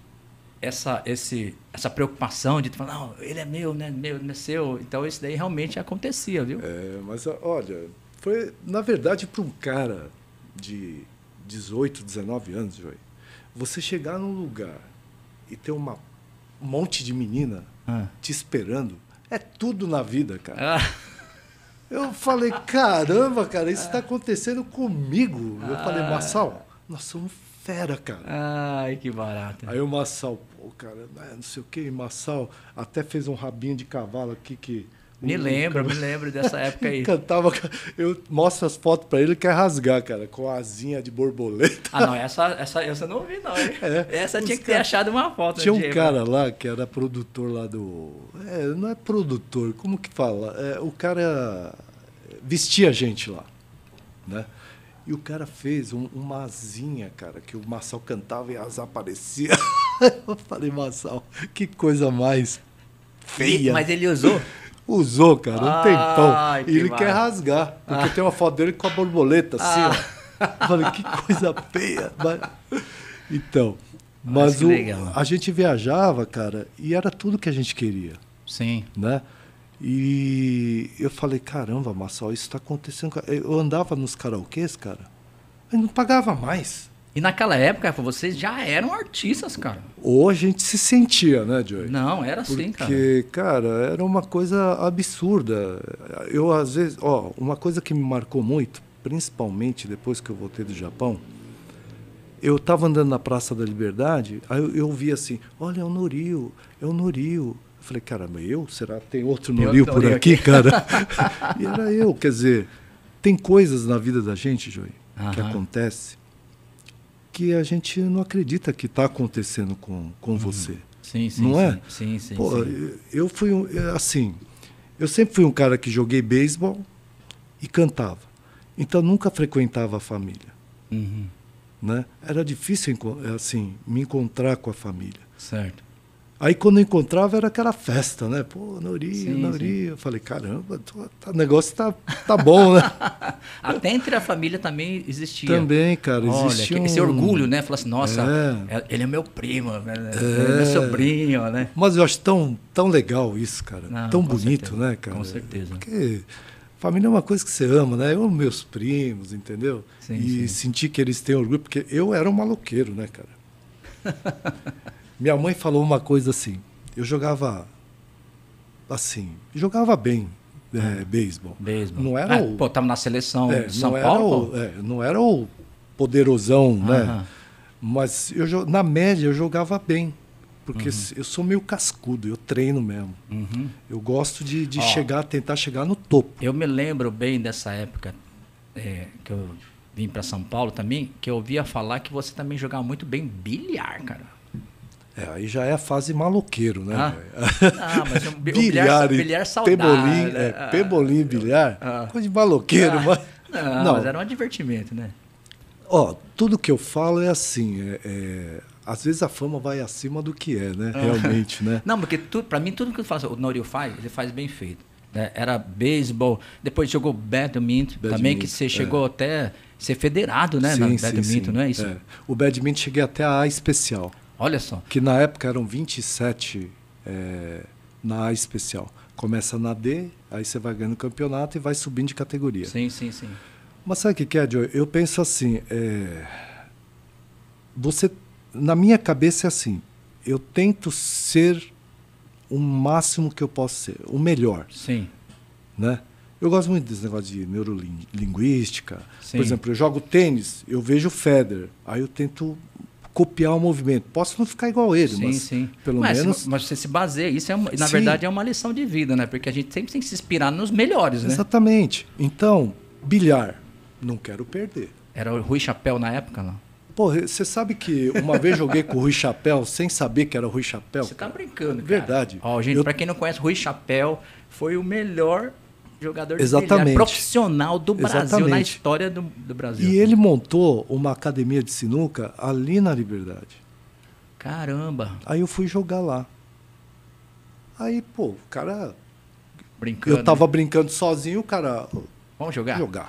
essa, esse, essa preocupação de falar, não, ele é meu, né? Meu, não é seu. Então, isso daí realmente acontecia, viu? É, mas olha, foi, na verdade, para um cara de dezoito, dezenove anos, Joey, você chegar num lugar e ter uma, um monte de menina Ah. te esperando, é tudo na vida, cara. Ah. Eu falei, caramba, cara, isso está acontecendo comigo. Eu falei, Massal, nós somos fera, cara. Ai, que barato. Aí o Massal, pô, cara, não sei o que, Massal até fez um rabinho de cavalo aqui que... Me lembro, me lembro dessa época aí. Cantava, eu mostro as fotos pra ele, ele quer rasgar, cara, com a asinha de borboleta. Ah, não, essa, essa, essa eu não ouvi, não, hein? É, essa tinha que cara... ter achado uma foto. Tinha um dia, cara lá que era produtor lá do... É, não é produtor, como que fala? É, o cara vestia a gente lá, né? E o cara fez um, uma asinha, cara, que o Massal cantava e a asa aparecia. Eu falei, Massal, que coisa mais feia. E, mas ele usou? Usou, cara, um tempão. Ai, E ele que quer mara. rasgar, porque Ah. tem uma foto dele com a borboleta assim, Ah. ó. Eu falei, que coisa feia. Mas... Então, mas que o, legal. a gente viajava, cara, e era tudo que a gente queria, Sim. né? E eu falei, caramba, Massal, isso está acontecendo. Eu andava nos karaokês, cara, e não pagava mais. E naquela época, vocês já eram artistas, cara. Ou a gente se sentia, né, Joey? Não, era assim, cara. Porque, cara, era uma coisa absurda. Eu, às vezes, ó, uma coisa que me marcou muito, principalmente depois que eu voltei do Japão, eu estava andando na Praça da Liberdade, aí eu, eu vi assim, olha, é o Norio, é o Norio. Eu falei, caramba, eu? Será que tem outro Tem Norio outro por Norio aqui, aqui. cara? E era eu, quer dizer, tem coisas na vida da gente, Joey, que Aham. acontece que a gente não acredita que está acontecendo com, com você. Sim, sim, Não sim. é? Sim, sim, Pô, sim. eu fui um, assim, eu sempre fui um cara que joguei beisebol e cantava. Então nunca frequentava a família, Uhum. né? Era difícil assim me encontrar com a família. Certo. Aí quando eu encontrava era aquela festa, né? Pô, Nori, Sim, Nori. Eu falei, caramba, tô, tá, o negócio tá, tá bom, né? Até entre a família também existia. Também, cara, Olha, existia esse um... orgulho, né? Falar assim, nossa, É. ele é meu primo, né? É. Ele é meu sobrinho, né? Mas eu acho tão, tão legal isso, cara. Não, tão com bonito, certeza, né, cara? com certeza. Porque família é uma coisa que você ama, né? Eu amo meus primos, entendeu? Sim, e sim. sentir que eles têm orgulho, porque eu era um maloqueiro, né, cara? Minha mãe falou uma coisa assim, eu jogava assim, jogava bem é, beisebol. Beisebol. Não era ah, o... Pô, tava na seleção é, de São não Paulo, era o, é, não era o poderosão, né? Aham. Mas eu, jo- na média eu jogava bem. Porque Uhum. eu sou meio cascudo, eu treino mesmo. Uhum. Eu gosto de, de Ó. chegar, tentar chegar no topo. Eu me lembro bem dessa época é, que eu vim para São Paulo também, que eu ouvia falar que você também jogava muito bem bilhar, cara. É, aí já é a fase maloqueiro, né? Ah. velho? Ah, mas o bi- o bilhar, bilhar, e bilhar saudável. pebolim, né? é, pebolim e bilhar, Ah. coisa de maloqueiro. Ah. Mas, Não, não. mas era um divertimento, né? Ó, tudo que eu falo é assim, é, é, às vezes a fama vai acima do que é, né? Ah. Realmente, né? Não, porque tu, pra mim tudo que eu faço, o Norio faz, ele faz bem feito. Né? Era beisebol, depois jogou badminton, também, Badminton, que você é. chegou até ser federado, né? No badminton, não é isso? É. O badminton cheguei até a A especial, Olha só. que na época eram vinte e sete é, na A especial. Começa na D, aí você vai ganhando campeonato e vai subindo de categoria. Sim, sim, sim. Mas sabe o que que é, Joe? Eu penso assim, é, você, na minha cabeça é assim, eu tento ser o máximo que eu posso ser, o melhor, Sim. né? Eu gosto muito desse negócio de neurolinguística. Sim. Por exemplo, eu jogo tênis, eu vejo o Federer, aí eu tento copiar o movimento. Posso não ficar igual a ele, Sim, mas sim. pelo mas, menos... mas você se baseia, isso é, uma- na Sim. verdade é uma lição de vida, né? Porque a gente sempre tem que se inspirar nos melhores, né? Exatamente. Então, bilhar, não quero perder. Era o Rui Chapéu na época, não? Pô, você sabe que uma vez joguei com o Rui Chapéu sem saber que era o Rui Chapéu? Você tá brincando, cara. Verdade. Ó, gente, Eu- pra quem não conhece, Rui Chapéu foi o melhor jogador de Exatamente. bilhar profissional do Brasil, Exatamente. na história do, do Brasil. E ele montou uma academia de sinuca ali na Liberdade. Caramba, Aí eu fui jogar lá. Aí, pô, o cara... brincando. Eu tava brincando sozinho, o cara... Vamos jogar? Jogar.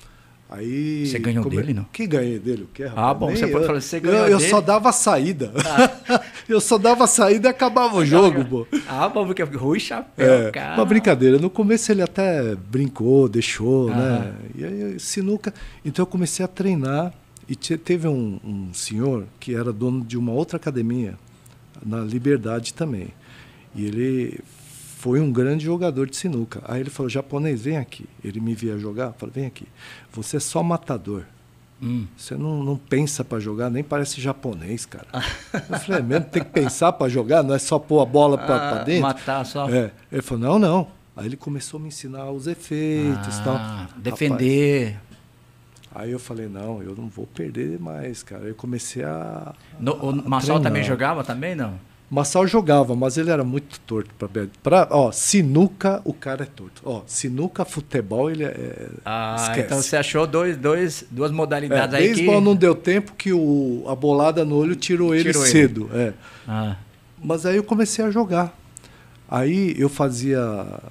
Aí... Você ganhou come- dele, não? Que ganhei dele? O quê, rapaz? Ah, bom, Nem você eu, pode falar, você eu, ganhou eu dele? só dava a saída. eu só dava a saída e acabava o jogo, pô. Ah, bom, porque Rui Chapéu, É, cara. uma brincadeira. No começo ele até brincou, deixou, Aham. né? E aí, sinuca. Então eu comecei a treinar e te- teve um, um senhor que era dono de uma outra academia, na Liberdade também. E ele foi um grande jogador de sinuca. Aí ele falou, japonês, vem aqui. Ele me via jogar, eu falei, vem aqui. Você é só matador. Hum. Você não, não pensa para jogar, nem parece japonês, cara. Eu falei, é mesmo, tem que pensar para jogar, não é só pôr a bola para Ah, dentro? matar só. É. Ele falou, não, não. Aí ele começou a me ensinar os efeitos e tal. Ah, defender. Rapaz, aí eu falei, não, eu não vou perder mais, cara. Aí eu comecei a. No, o a Massal treinar. também jogava também, não? Massal jogava, mas ele era muito torto para pra, ó, sinuca, o cara é torto. Ó, sinuca, futebol, ele é. Ah, esquece. então você achou dois, dois, duas É, modalidades aí que... beisebol não deu tempo que o, a bolada no olho tirou ele Tirou ele. cedo. É. Ah, Mas aí eu comecei a jogar. Aí eu fazia,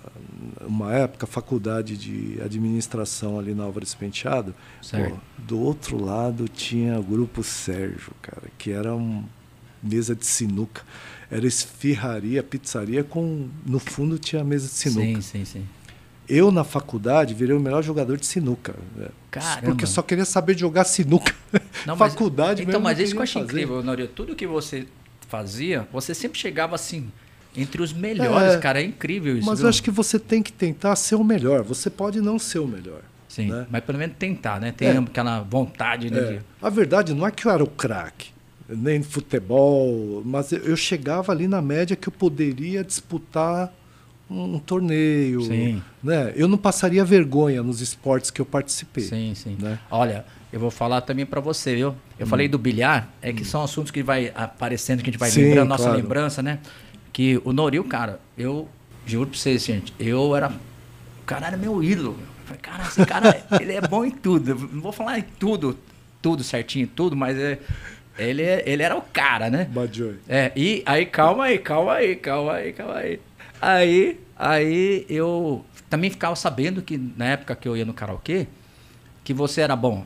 uma época, faculdade de administração ali na Álvares Penteado. Certo. Pô, do outro lado tinha o Grupo Sérgio, cara, que era uma mesa de sinuca. Era esfirraria, pizzaria, com no fundo tinha a mesa de sinuca. sim, sim, sim. Eu, na faculdade, virei o melhor jogador de sinuca. né? Caramba. Porque eu só queria saber de jogar sinuca. Não, mas- faculdade Então, mesmo. mas não isso que eu queria achei fazer. incrível, Norio. Tudo que você fazia, você sempre chegava assim, entre os melhores, É, cara. É incrível isso. Mas viu? eu acho que você tem que tentar ser o melhor. Você pode não ser o melhor. Sim, né? mas pelo menos tentar, né? Tem É. aquela vontade, né? É. de- A verdade não é que eu era o craque, nem de futebol, mas eu- eu chegava ali na média que eu poderia disputar um, um torneio. Sim. Né? Eu não passaria vergonha nos esportes que eu participei. Sim, sim. Né? Olha, eu vou falar também pra você, viu? Eu Hum. falei do bilhar, é que são assuntos que vai aparecendo, que a gente vai Sim, lembrando, nossa claro. lembrança, né? Que o Noril, cara, eu juro pra vocês, gente, eu era. O cara era meu ídolo. Eu falei, cara, esse cara, ele é bom em tudo. Eu não vou falar em tudo, tudo certinho, tudo, mas é. Ele, ele era o cara, né? Bad-Joy. É, e aí, calma aí, calma aí, calma aí, calma aí. Aí, aí eu também ficava sabendo que na época que eu ia no karaokê, que você era bom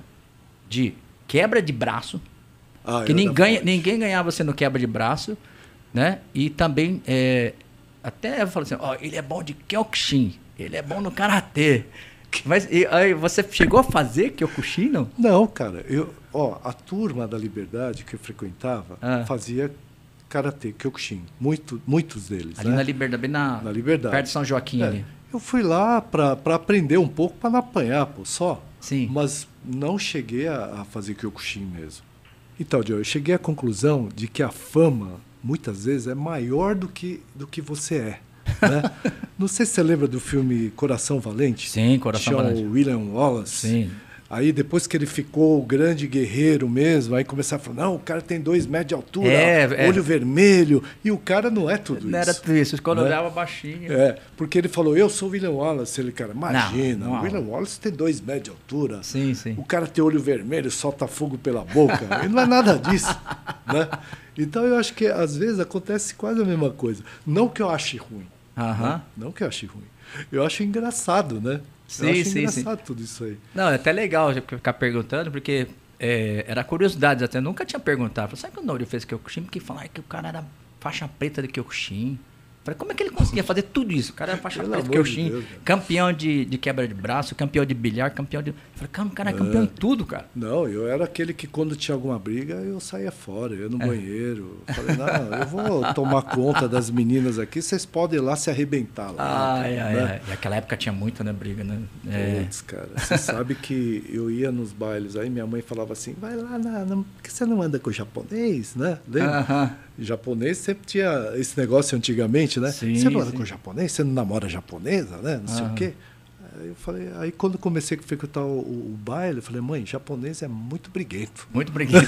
de quebra de braço, Ah, que eu era ninguém, forte. ninguém ganhava você no quebra de braço, né? E também, é, até eu falo assim, ó, ele é bom de Kyokushin, ele é bom no karatê. Mas e, aí, você chegou a fazer Kyokushin, não? Não, cara, eu, ó, a turma da Liberdade que eu frequentava Ah. fazia karatê, Kyokushin, muito, muitos deles, Ali né? na Liberdade, bem na, Na Liberdade. perto de São Joaquim É, ali. eu fui lá para aprender um pouco, para não apanhar, pô, só. Sim. Mas não cheguei a, a fazer Kyokushin mesmo. Então, Joe, eu cheguei à conclusão de que a fama, muitas vezes, é maior do que, do que você é. Né? Não sei se você lembra do filme Coração Valente. Sim, Coração Tinha Valente. o William Wallace. Sim. Aí depois que ele ficou o grande guerreiro mesmo, aí começaram a falar, não, o cara tem dois metros de altura, É, é. olho vermelho, e o cara não é tudo Não isso. era tudo isso, quando né? olhava baixinho. É, porque ele falou, eu sou o William Wallace. Ele, cara, imagina, Não, não. o William Wallace tem dois metros de altura. Sim, sim. O cara tem olho vermelho, solta fogo pela boca. E não é nada disso, né? Então eu acho que às vezes acontece quase a mesma coisa. Não que eu ache ruim. Aham. Né? Não que eu ache ruim. Eu acho engraçado, né? Sim, eu acho sim, engraçado tudo isso aí. Não, é até legal ficar perguntando, porque é, era curiosidade, até nunca tinha perguntado. Falei, sabe que o Norio fez Kyokushin? Porque falaram que o cara era faixa preta de Kyokushin. Falei, como é que ele conseguia fazer tudo isso? O cara era faixa Pelo preta de amor de Kyokushin, Deus, cara. campeão de, de quebra de braço, campeão de bilhar, campeão de... Falei, cara, o cara é campeão em tudo, cara. Não, eu era aquele que quando tinha alguma briga, eu saía fora, eu ia no É. banheiro. Falei, não, eu vou tomar conta das meninas aqui, vocês podem ir lá se arrebentar lá. Ai, ai, né? ai. E aquela época tinha muita, né, briga, né? É. Putz, cara, você sabe que eu ia nos bailes, aí minha mãe falava assim, vai lá, na, na, por que você não anda com o japonês, né? Lembra? Aham. Japonês sempre tinha esse negócio antigamente, né? Sim, você não anda sim. com japonês, você não namora japonesa, né? Não sei Aham. o quê. Aí eu falei, aí quando comecei a frequentar o, o, o baile, eu falei, mãe, japonês é muito briguento. Muito briguento.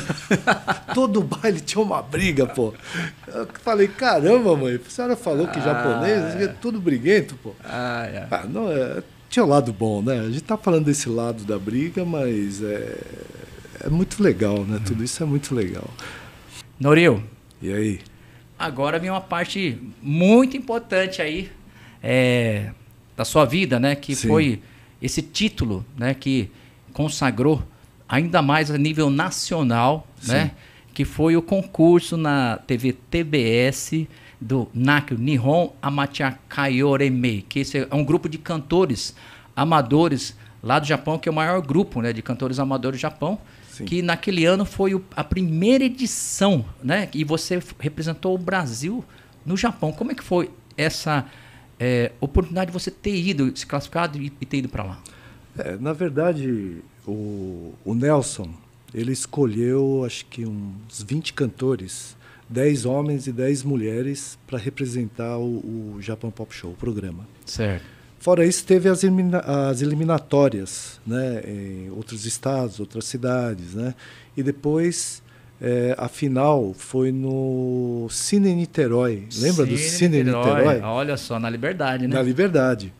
Todo baile tinha uma briga, pô. Eu falei, caramba, mãe, a senhora falou que japonês é tudo briguento, pô. Ai, ai. Ah, não, é, tinha o lado bom, né? A gente tá falando desse lado da briga, mas é, é muito legal, né? Tudo isso é muito legal. Noril, E aí? agora vem uma parte muito importante aí é, da sua vida, né? Que Sim. foi esse título, né? Que consagrou ainda mais a nível nacional, né? Que foi o concurso na T V T B S do Nakyo Nihon Amateur Kaioremei, que esse é um grupo de cantores amadores lá do Japão, que é o maior grupo, né, de cantores amadores do Japão. Sim. Que naquele ano foi o- a primeira edição, né? E você f- representou o Brasil no Japão. Como é que foi essa é, oportunidade de você ter ido, se classificado e, e ter ido para lá? É, na verdade, o, o Nelson, ele escolheu, acho que uns vinte cantores, dez homens e dez mulheres, para representar o, o Japan Pop Show, o programa. Certo. Fora isso, teve as, elimina as eliminatórias, né, em outros estados, outras cidades, né? E depois, é, a final foi no Cine Niterói. Lembra do Cine Niterói? Olha só, na Liberdade, né? Na Liberdade.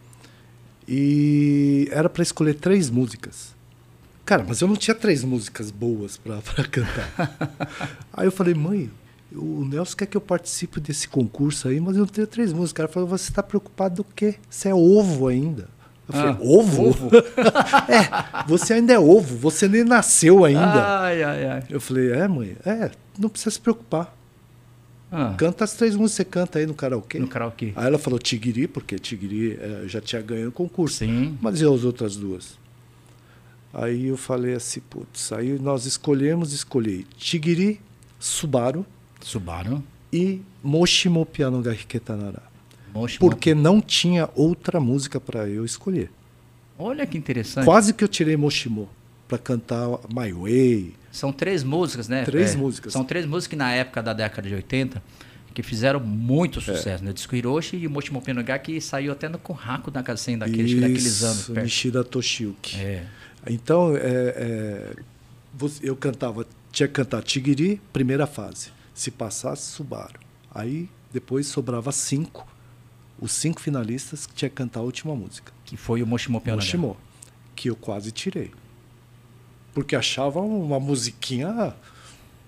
E era para escolher três músicas. Cara, mas eu não tinha três músicas boas para cantar. Aí eu falei, mãe, o Nelson quer que eu participe desse concurso aí, mas eu não tenho três músicas. Ela falou, você está preocupado do quê? Você é ovo ainda. Eu falei, Ah, ovo? ovo? É, você ainda é ovo, você nem nasceu ainda. Ai, ai, ai. Eu falei, é, mãe, é, não precisa se preocupar. Ah, Canta as três músicas que você canta aí no karaokê. no karaokê. Aí ela falou Tigiri, porque Tigiri eh, já tinha ganho o concurso. Sim. Mas e as outras duas? Aí eu falei assim, putz, aí nós escolhemos, escolhi Tigiri, Subaru Subaru. e Moshimo Piano ga Hiketanara. Moshi, Porque não tinha outra música para eu escolher. Olha que interessante. Quase que eu tirei Moshimo para cantar My Way. São três músicas, né? Três É, músicas. São três músicas que na época da década de oitenta que fizeram muito É. sucesso, né? Disco Hiroshi e Moshimo Pianoga, que saiu até no Conraco da Casen daqueles, daqueles anos. Isso, perto. Nishida Toshiyuki. É. Então, é, é, você- eu cantava, tinha que cantar Tigiri, primeira fase. Se passasse, Subaru. Aí, depois sobrava cinco. Os cinco finalistas que tinha que cantar a última música. Que foi o Moshimo Pianoga. Moshimo, que eu quase tirei. Porque achava uma musiquinha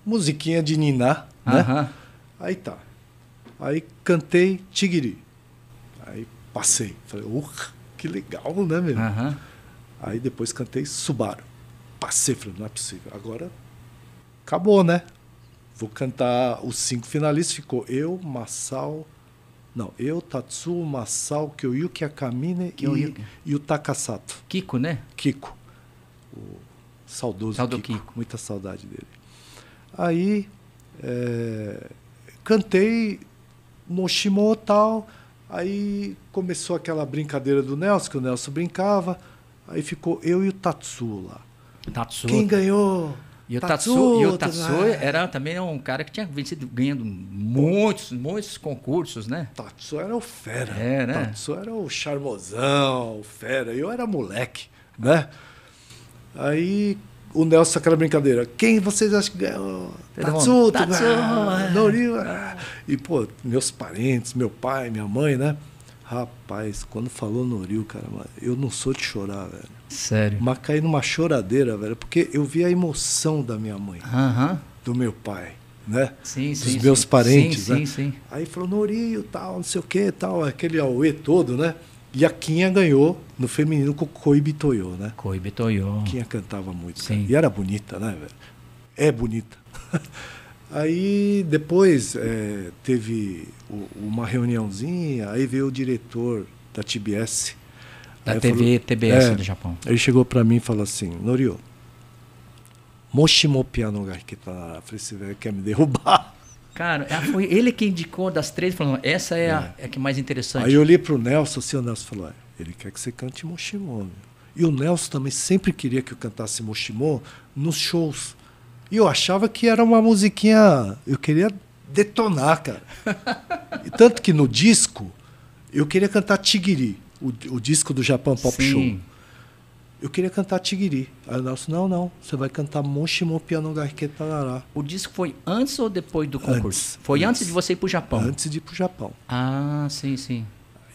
musiquinha de niná, né? Aham. Aí tá. Aí cantei Tigiri. Aí passei. Falei, uh, que legal, né, meu? Aham. Aí depois cantei Subaru. Passei, falei, não é possível. Agora acabou, né? Vou cantar os cinco finalistas. Ficou eu, Masao... Não, eu, Tatsuo, Masao, Kyoyuki Akamine e, e o Takasato. Kiko, né? Kiko. O saudoso Saudo Kiko. Kiko. Muita saudade dele. Aí é, cantei Moshimo e tal. Aí começou aquela brincadeira do Nelson, que o Nelson brincava. Aí ficou eu e o Tatsuo lá. Tatsuo. Quem ganhou? E o Tatsuo, Tatsuo, e o tudo Tatsuo lá. era também um cara que tinha vencido ganhando muitos, muitos concursos, né? Tatsuo era o fera. É, né? Tatsuo era o charmosão, o fera. Eu era moleque, né? Aí o Nelson, aquela brincadeira. Quem vocês acham que ganhou? Tatsuo, Tatsuo. ah, Norio. Ah. E, pô, meus parentes, meu pai, minha mãe, né? Rapaz, quando falou Norio, cara, eu não sou de chorar, velho. Sério. Mas caí numa choradeira, velho, porque eu vi a emoção da minha mãe, Aham. do meu pai, né? Sim, Dos sim. meus sim. parentes, sim, né? Sim, sim. Aí falou Norio, tal, não sei o que, tal, aquele auê todo, né? E a Quinha ganhou no feminino com o Koibi Toyo, né? Koibi Toyo. Quinha cantava muito, Sim. cara. E era bonita, né, velho? É bonita. Aí depois é, teve o, uma reuniãozinha, aí veio o diretor da T B S. Da aí T V falou, T B S é, do Japão. Ele chegou pra mim e falou assim, Norio, Moshimo piano ga hiketara. Falei, esse velho quer me derrubar. Cara, foi ele que indicou das três, falando, essa é, A, é a que mais interessante. Aí eu olhei pro Nelson, assim, o Nelson falou, ele quer que você cante Moshimo. Meu. E o Nelson também sempre queria que eu cantasse Moshimo nos shows. E eu achava que era uma musiquinha, eu queria detonar, cara. E tanto que no disco, eu queria cantar Tigiri, o, o disco do Japan Pop Sim. Show. Eu queria cantar Tigiri. Aí o Nelson, não, não, você vai cantar Moshimo Piano ga Hiketarara. O disco foi antes ou depois do concurso? Antes, foi antes, antes de você ir pro Japão? Antes de ir pro Japão. Ah, sim, sim.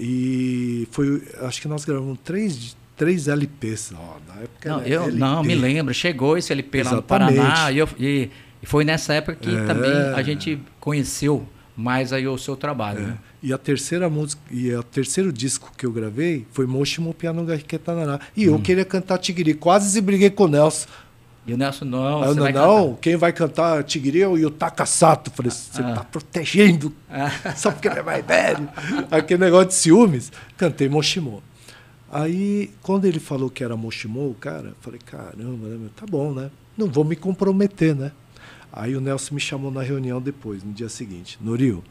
E foi, acho que nós gravamos três, três L Ps. Ó, na época Não, era eu L P. não me lembro. Chegou esse L P lá no Exatamente. Paraná e, eu, e, e foi nessa época que É. também a gente conheceu mais aí o seu trabalho. É. Né? E a terceira música, e o terceiro disco que eu gravei foi Moshimo Piano ga Hiketarara. E Hum. eu queria cantar Tigiri. Quase se briguei com o Nelson. E o Nelson, não, Aí você eu, vai não, cantar. quem vai cantar Tigiri é o Yutaka Sato. Falei, você Ah. tá protegendo só porque ele é mais velho. Aquele negócio de ciúmes. Cantei Moshimo. Aí, quando ele falou que era Moshimo, cara, eu falei, caramba, né, meu? Tá bom, né? Não vou me comprometer, né? Aí o Nelson me chamou na reunião depois, no dia seguinte. Norio,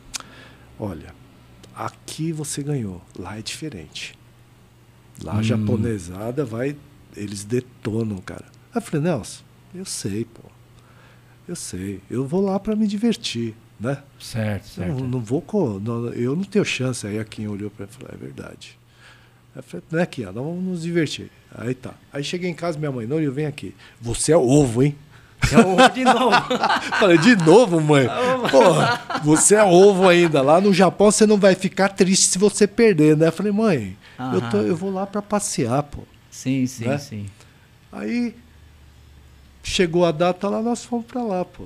olha, aqui você ganhou, lá é diferente. Lá a Hum. japonesada vai, eles detonam, cara. Aí eu falei, Nelson, eu sei, pô. Eu sei, eu vou lá para me divertir, né? Certo, certo. Não, não vou, co- não, eu não tenho chance. Aí a Kim olhou para mim e falou, é verdade. Aí eu falei, não é aqui, nós vamos nos divertir. Aí tá. Aí cheguei em casa, minha mãe, Norio, vem aqui. Você é ovo, hein? É o ovo de novo. Falei, de novo, mãe? Porra, você é ovo ainda. Lá no Japão você não vai ficar triste se você perder, né? Falei, mãe, eu, tô, eu vou lá para passear, pô. Sim, sim, Né? sim. Aí chegou a data lá, nós fomos para lá, pô.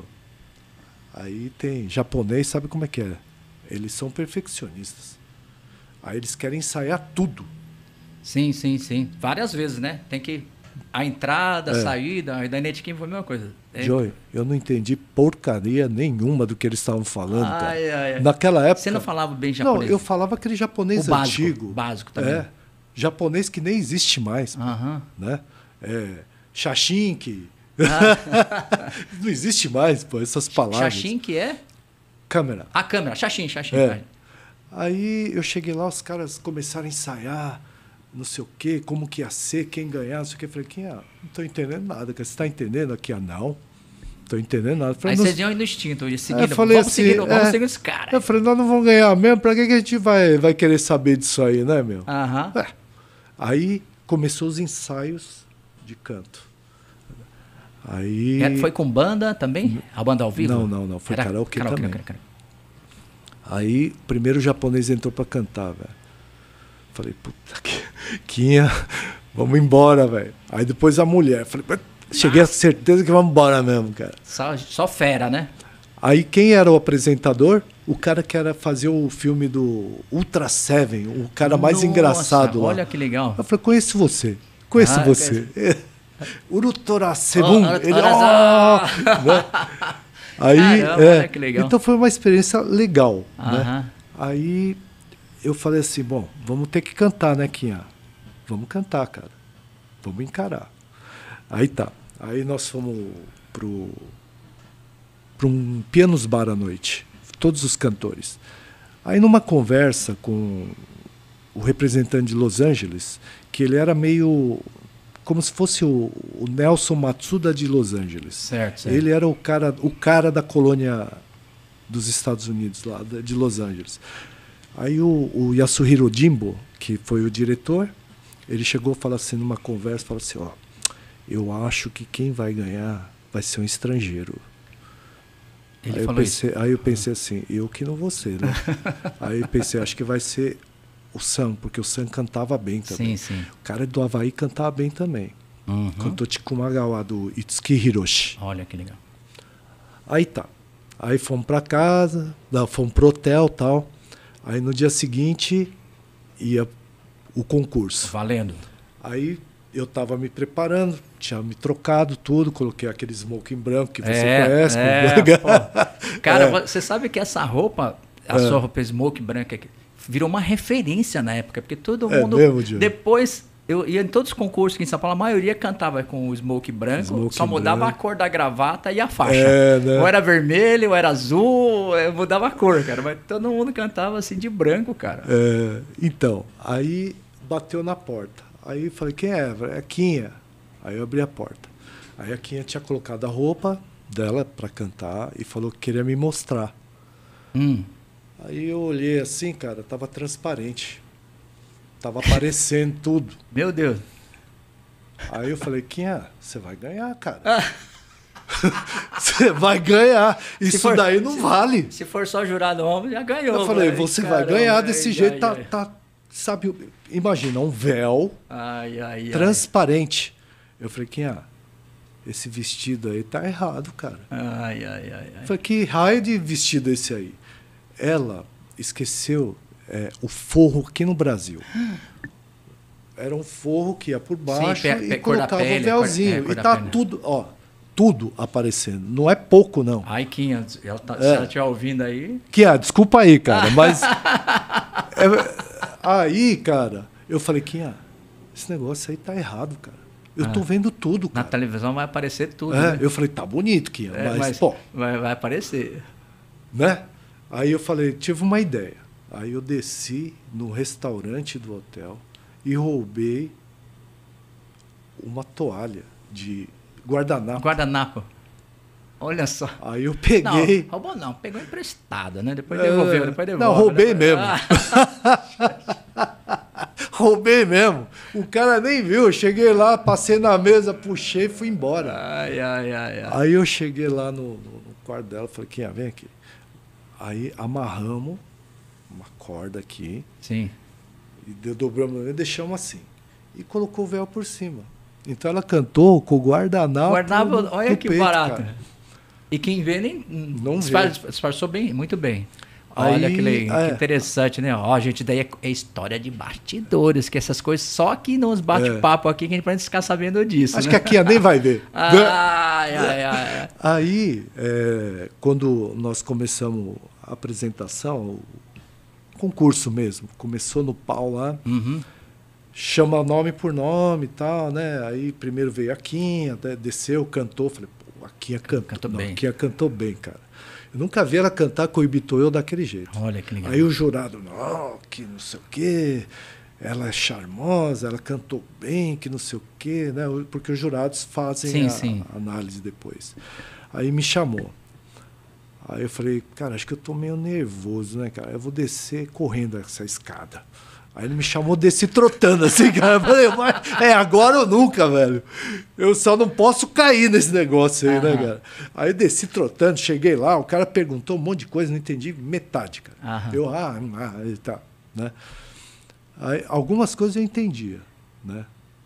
Aí tem japonês, sabe como é que é? Eles são perfeccionistas. Aí eles querem ensaiar tudo. Sim, sim, sim. Várias vezes, né? Tem que... A entrada, a É. saída, a da Netkin foi a mesma coisa. É... Joey, eu não entendi porcaria nenhuma do que eles estavam falando, cara. Ai, ai, ai. Naquela época... Você não falava bem Não, japonês? eu falava aquele japonês O básico, antigo. básico também. É, japonês que nem existe mais, Aham. né? É, Shashinki. Ah. Não existe mais, pô, essas palavras. Xaxim que é? Câmera. A câmera, xaxim, xaxim. É. vai. Aí eu cheguei lá, os caras começaram a ensaiar, não sei o quê, como que ia ser, quem ganhar, não sei o quê. Eu falei, quem ah, não tô entendendo nada, cara. Você tá entendendo aqui? Ah, não. Não tô entendendo nada. Eu falei, Aí não- vocês iam no instinto, ia seguindo. eu falei vamos assim, seguindo, vamos é. seguindo esse cara. Eu falei, nós não vamos ganhar mesmo, pra que, que a gente vai, vai querer saber disso aí, né, meu? Aham. É. Aí começou os ensaios de canto. Aí... É, foi com banda também? A banda ao vivo? Não, não, não. Foi karaokê também. karaokê. Aí, primeiro o japonês entrou pra cantar, velho. Falei, puta que... Quinha, vamos embora, velho. Aí depois a mulher. Falei, Cheguei a certeza que vamos embora mesmo, cara. Só, só fera, né? Aí quem era o apresentador? O cara que era fazer o filme do Ultra Seven, o cara mais Nossa, engraçado lá. Olha que legal. Eu falei, conheço você, conheço Ah, você. Urutora Sebum. Oh, Ele, Urutora- oh, né? Aí, Caramba, é, olha que legal. então foi uma experiência legal, né? Aham. Aí eu falei assim, bom, vamos ter que cantar, né, Quinha? Vamos cantar, cara. Vamos encarar. Aí tá. Aí nós fomos pro para um pianos bar à noite, todos os cantores. Aí numa conversa com o representante de Los Angeles, que ele era meio como se fosse o, o Nelson Matsuda de Los Angeles. Certo, certo. Ele era o cara, o cara da colônia dos Estados Unidos, lá de Los Angeles. Aí o, o Yasuhiro Jimbo, que foi o diretor, ele chegou a falar assim, numa conversa, falou assim, ó, eu acho que quem vai ganhar vai ser um estrangeiro. Ele Aí eu, falou pensei, isso. aí eu pensei assim, eu que não vou ser, né? Aí eu pensei, acho que vai ser o Sam, porque o Sam cantava bem também. Sim, sim. O cara do Havaí cantava bem também. Uhum. Cantou Chikumagawa do Itsuki Hiroshi. Olha que legal. Aí tá. Aí fomos pra casa, não, fomos pro hotel e tal. Aí no dia seguinte ia o concurso. Valendo. Aí eu tava me preparando, tinha me trocado tudo, coloquei aquele smoking branco que você É, conhece. é, com... pô. Cara, É. você sabe que essa roupa, a É. sua roupa smoke branca, aqui, virou uma referência na época, porque todo É mundo... mesmo, Diogo? Depois, eu ia em todos os concursos aqui em São Paulo, a maioria cantava com o smoke branco, Smoke só mudava branco. a cor da gravata e a faixa. É, né? Ou era vermelho, ou era azul, é, mudava a cor, cara. Mas todo mundo cantava assim de branco, cara. É, então, aí bateu na porta. Aí eu falei, quem é? É a Quinha. Aí eu abri a porta. Aí a Quinha tinha colocado a roupa dela para cantar e falou que queria me mostrar. Hum. Aí eu olhei assim, cara, tava transparente. Tava aparecendo tudo. Meu Deus. Aí eu falei, Quinha, você vai ganhar, cara. Você vai ganhar. Isso for- daí não se- vale. Se for só jurado homem, já ganhou. Eu falei, velho. você vai Caramba, ganhar desse ai, jeito. ai, Tá, ai. tá, sabe, imagina, um véu Ai, ai, ai. transparente. Eu falei, Quinha, esse vestido aí tá errado, cara. Ai, ai, ai, Eu ai. falei, que raio de vestido é esse aí? Ela esqueceu é, o forro aqui no Brasil. Era um forro que ia por baixo pe- e pe- cor da colocava pele, o véuzinho. cor- é, cor e da tá pele. tudo, ó, tudo aparecendo. Não é pouco, não. Ai, Quinha, ela tá- se É. ela estiver ouvindo aí. Que ah, desculpa aí, cara, mas. é, aí, cara, eu falei, Quinha, esse negócio aí tá errado, cara. Eu tô vendo tudo, Na cara. televisão vai aparecer tudo. É, né? eu falei, tá bonito, Quinha, É, mas, mas pô, vai, vai aparecer. né? Aí eu falei, tive uma ideia. Aí eu desci no restaurante do hotel e roubei uma toalha de guardanapo. Guardanapo. Olha só. Aí eu peguei. Não, roubou não, pegou emprestada, né? Depois É, devolveu, depois devolve. não, roubei né? mesmo. Ah, Roubei mesmo. O cara nem viu. Eu cheguei lá, passei na mesa, puxei e fui embora. ai, ai, ai, ai. Aí eu cheguei lá no, no- no quarto dela, falei, Quinha, vem aqui. Aí amarramos uma corda aqui, Sim. e de- dobramos e deixamos assim. E colocou o véu por cima. Então ela cantou com o guardanapo. Guardava, no- olha no que peito, barato. cara. E quem vê nem. Não dispar- vê. disfarçou bem, muito bem. Aí, Olha que, le- que é. interessante, né? Ó, gente, daí é, é história de bastidores, que essas coisas só aqui nos bate-papo aqui que a gente pode ficar sabendo disso. Acho né? que a Quinha nem vai ver. Ai, ai, ai, ai. Aí, é, quando nós começamos a apresentação, o concurso mesmo, começou no pau lá, Uhum. chama nome por nome e tal, né? Aí primeiro veio a Quinha, né? Desceu, cantou, falei, pô, a Quinha cantou, Cantou não, bem. a Quinha cantou bem, cara. Eu nunca vi ela cantar com o Ibitoyo daquele jeito. Olha que legal. Aí o jurado, não, que não sei o quê, ela é charmosa, ela cantou bem, que não sei o quê, né? Porque os jurados fazem Sim, a, sim. a análise depois. Aí me chamou. Aí eu falei, cara, acho que eu tô meio nervoso, né, cara? Eu vou descer correndo essa escada. Aí ele me chamou, desci trotando assim, cara. Eu falei, mas é agora ou nunca, velho. Eu só não posso cair nesse negócio aí, né, Aham. cara? Aí eu desci trotando, cheguei lá, o cara perguntou um monte de coisa, não entendi metade, cara. Aham. Eu, ah, ah, e tá, né? Aí, algumas coisas eu entendia, né?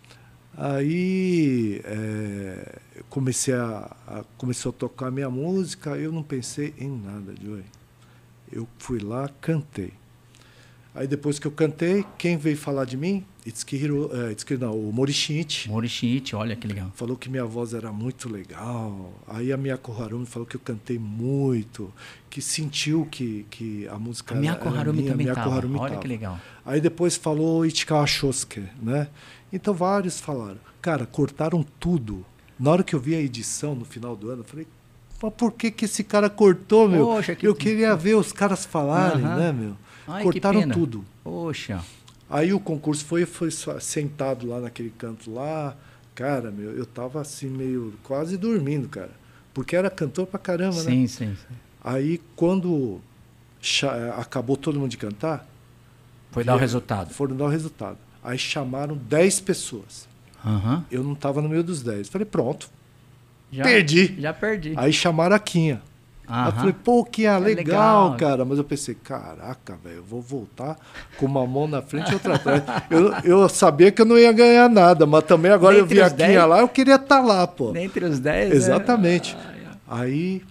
Aí é, eu comecei a, a, começou a tocar a minha música, eu não pensei em nada, Joey. Eu fui lá, cantei. Aí depois que eu cantei, quem veio falar de mim? Itsuki-hiro, é, Itsuki, não, o Mori Shinichi. Mori Shinichi, olha que legal. Falou que minha voz era muito legal. Aí a Miyako Harumi falou que eu cantei muito, que sentiu que, que a música a Miyako era Harumi minha. também Miyako tava. Harumi Olha tava. que legal. Aí depois falou Ichikawa Shosuke, né? Então vários falaram. Cara, cortaram tudo. Na hora que eu vi a edição no final do ano, eu falei, mas por que que esse cara cortou, meu? Poxa, que... Eu queria ver os caras falarem, uh-huh. né, meu? Ai, cortaram tudo. Poxa. Aí o concurso foi, foi sentado lá naquele canto lá. Cara, meu, eu tava assim meio quase dormindo, cara. Porque era cantor pra caramba, sim, né? Sim, sim. Aí quando acabou todo mundo de cantar... Foi dar o resultado. Foram dar o resultado. Aí chamaram dez pessoas. Uhum. Eu não tava no meio dos dez. Falei, pronto. Já, perdi. Já perdi. Aí chamaram a Quinha. Uhum. Aí eu falei, pô, que é legal, legal, cara. Mas eu pensei, caraca, velho, eu vou voltar com uma mão na frente e outra atrás. eu, eu sabia que eu não ia ganhar nada, mas também agora eu vi a Quinha lá, eu queria estar lá, pô. Dentre os dez, exatamente. Né? Ah, yeah. Aí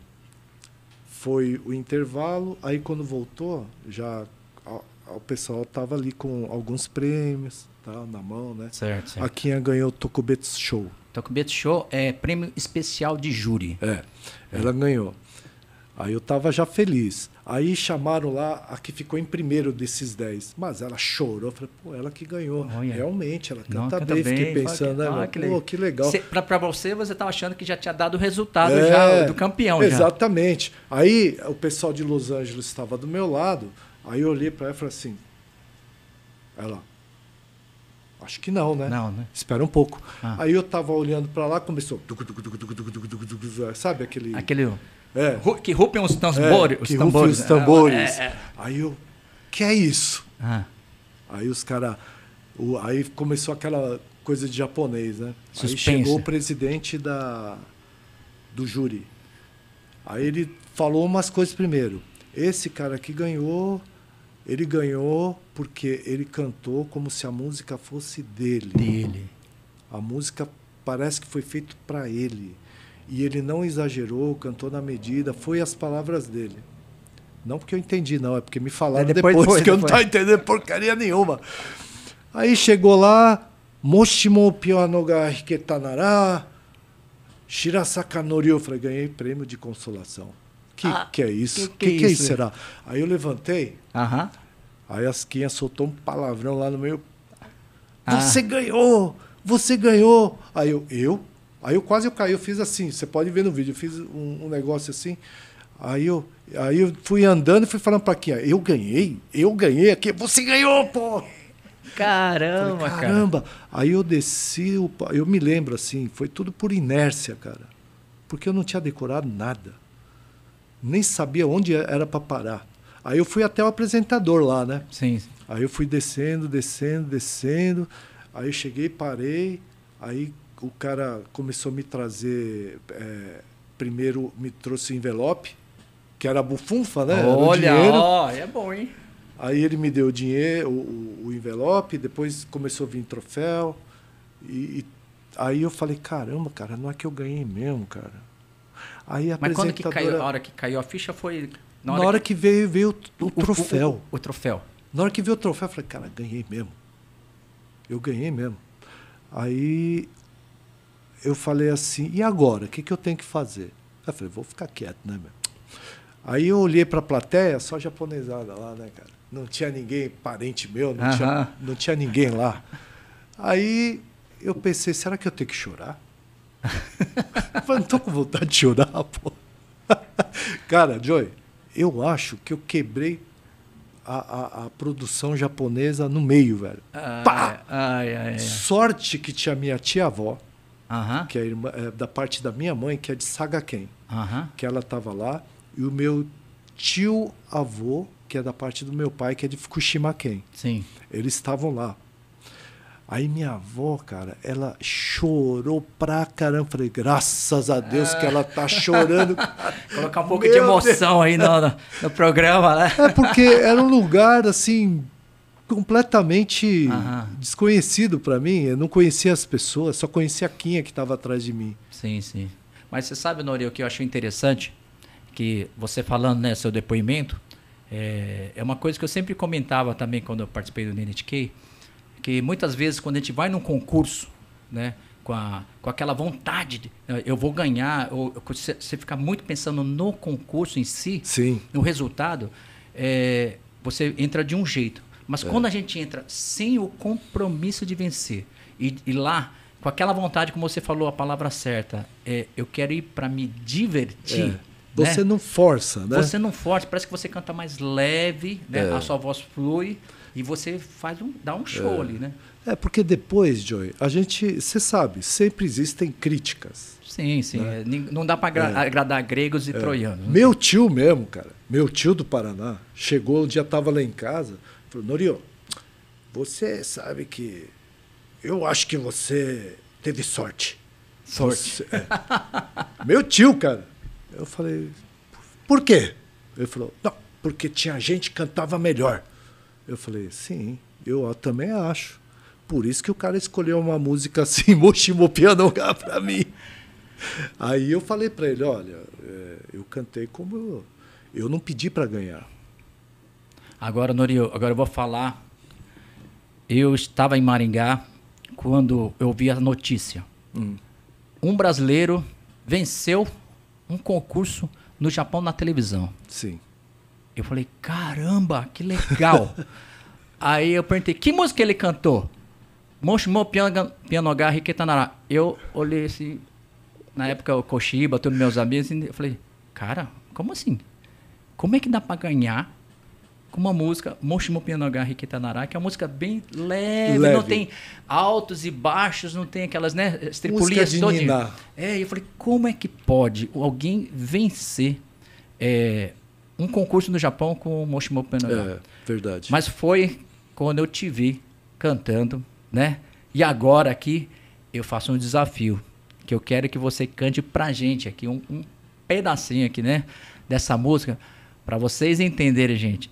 foi o intervalo, aí quando voltou, já a, o pessoal tava ali com alguns prêmios, tá, na mão, né? Certo, certo. A Quinha ganhou o Tokubetsu Show. Tokubetsu Show é prêmio especial de júri. É, ela é. ganhou. Aí eu tava já feliz. Aí chamaram lá a que ficou em primeiro desses dez. Mas ela chorou. Eu falei, pô, ela que ganhou. Olha. Realmente, ela canta, Não, canta bem. bem. Fiquei pensando, que, né? ah, que pô, legal. que legal. Cê, pra, pra você, você tava achando que já tinha dado o resultado é, já do campeão. Exatamente. Já. Aí o pessoal de Los Angeles estava do meu lado. Aí eu olhei para ela e falei assim... Ela... Acho que não, né? Não, né? Espera um pouco. Ah. Aí eu tava olhando para lá, começou... Sabe aquele... Aquele... É. Que rupem os tambores. É, os que tambores. os tambores. É, é. Aí eu... Que é isso? Ah. Aí os caras... Aí começou aquela coisa de japonês, né? Suspense. Aí chegou o presidente da, do júri. Aí ele falou umas coisas primeiro. Esse cara aqui ganhou... Ele ganhou porque ele cantou como se a música fosse dele. Dele. A música parece que foi feita para ele. E ele não exagerou, cantou na medida, foi as palavras dele. Não porque eu entendi, não, é porque me falaram é depois, depois que depois. eu não estava entendendo porcaria nenhuma. Aí chegou lá, Moshimo piano ga hiketanara, Shirasaka Nori, eu falei, ganhei prêmio de consolação. Que ah, que é isso? Que que, que, que é isso será? Aí eu levantei, uh-huh. aí as Quinhas soltou um palavrão lá no meio. Ah. Você ganhou! Você ganhou! Aí eu, eu? Aí eu quase eu caí, eu fiz assim, você pode ver no vídeo, eu fiz um, um negócio assim. Aí eu, aí eu fui andando e fui falando pra Quinha, eu ganhei? Eu ganhei aqui? Você ganhou, pô! Caramba, falei, caramba! Cara. Aí eu desci, eu me lembro assim, foi tudo por inércia, cara. Porque eu não tinha decorado nada. Nem sabia onde era para parar. Aí eu fui até o apresentador lá, né? Sim. Aí eu fui descendo, descendo, descendo. Aí eu cheguei, parei. Aí o cara começou a me trazer... É, primeiro me trouxe envelope, que era a bufunfa, né? Olha, ó, é bom, hein? Aí ele me deu o dinheiro, o, o envelope, depois começou a vir troféu. E, e aí eu falei, caramba, cara, não é que eu ganhei mesmo, cara. Aí a Mas quando que caiu, a hora que caiu a ficha foi... Na hora, na hora que... que, veio, veio o, o, o troféu. O, o, o troféu. Na hora que veio o troféu, eu falei, cara, ganhei mesmo. Eu ganhei mesmo. Aí eu falei assim, e agora? O que, que eu tenho que fazer? Eu falei, vou ficar quieto, né, meu? Aí eu olhei para a plateia, só japonesada lá, né, cara? Não tinha ninguém, parente meu, não, uh-huh. tinha, não tinha ninguém lá. Aí eu pensei, será que eu tenho que chorar? Eu não tô com vontade de chorar, pô. Cara, Joey, eu acho que eu quebrei a, a, a produção japonesa no meio, velho. Ai, Pá! Ai, ai, ai. Sorte que tinha minha tia-avó, uh-huh. que é, irmã, é da parte da minha mãe, que é de Sagaken, uh-huh. que ela estava lá, e o meu tio-avô, que é da parte do meu pai, que é de Fukushima-ken. Sim. Eles estavam lá. Aí minha avó, cara, ela chorou pra caramba. Falei, graças a Deus que ela tá chorando. Colocar um pouco Meu de emoção Deus. aí no, no, no programa, né? É porque era um lugar, assim, completamente Aham. desconhecido para mim. Eu não conhecia as pessoas, só conhecia a Quinha que estava atrás de mim. Sim, sim. Mas você sabe, Nori, o que eu achei interessante? Que você falando, né, seu depoimento, é, é uma coisa que eu sempre comentava também quando eu participei do N N H K, que muitas vezes quando a gente vai num concurso, né, com, a, com aquela vontade, de, eu vou ganhar, ou você, você fica muito pensando no concurso em si, Sim. no resultado, é, você entra de um jeito. Mas é. quando a gente entra sem o compromisso de vencer, e, e lá, com aquela vontade, como você falou a palavra certa, é, eu quero ir para me divertir. É. Você, né, não força, né? Você não força, parece que você canta mais leve, né? É. A sua voz flui e você faz um, dá um show é. ali, né? É, porque depois, Joey, a gente, você sabe, sempre existem críticas. Sim, sim. Né? Não dá para agra é. agradar gregos e é. troianos. Né? Meu tio mesmo, cara, meu tio do Paraná, chegou, um dia estava lá em casa, falou, Norio, você sabe que eu acho que você teve sorte. Sorte. Você, é. Meu tio, cara. Eu falei, por quê? Ele falou, não, porque tinha gente que cantava melhor. Eu falei, sim, eu também acho. Por isso que o cara escolheu uma música assim, Moshimo Piano Ga pra mim. Aí eu falei para ele, olha, eu cantei como eu, eu não pedi para ganhar. Agora, Norio, agora eu vou falar. Eu estava em Maringá quando eu vi a notícia. Hum. Um brasileiro venceu um concurso no Japão na televisão. Sim. Eu falei, caramba, que legal. Aí eu perguntei, que música ele cantou? Moshimo Piano Ga Hiketanara. Eu olhei assim, na época o Koshiba, todos meus amigos, e eu falei, cara, como assim? Como é que dá pra ganhar com uma música Moshimo Piano Ga Hiketanara, que é uma música bem leve, leve, não tem altos e baixos, não tem aquelas, né, estripulias todinhas. É, eu falei, como é que pode alguém vencer é, um concurso no Japão com Moshimo Piano Ga? É, verdade. Mas foi quando eu te vi cantando, né? E agora aqui eu faço um desafio, que eu quero que você cante pra gente aqui, um, um pedacinho aqui, né, dessa música, para vocês entenderem, gente,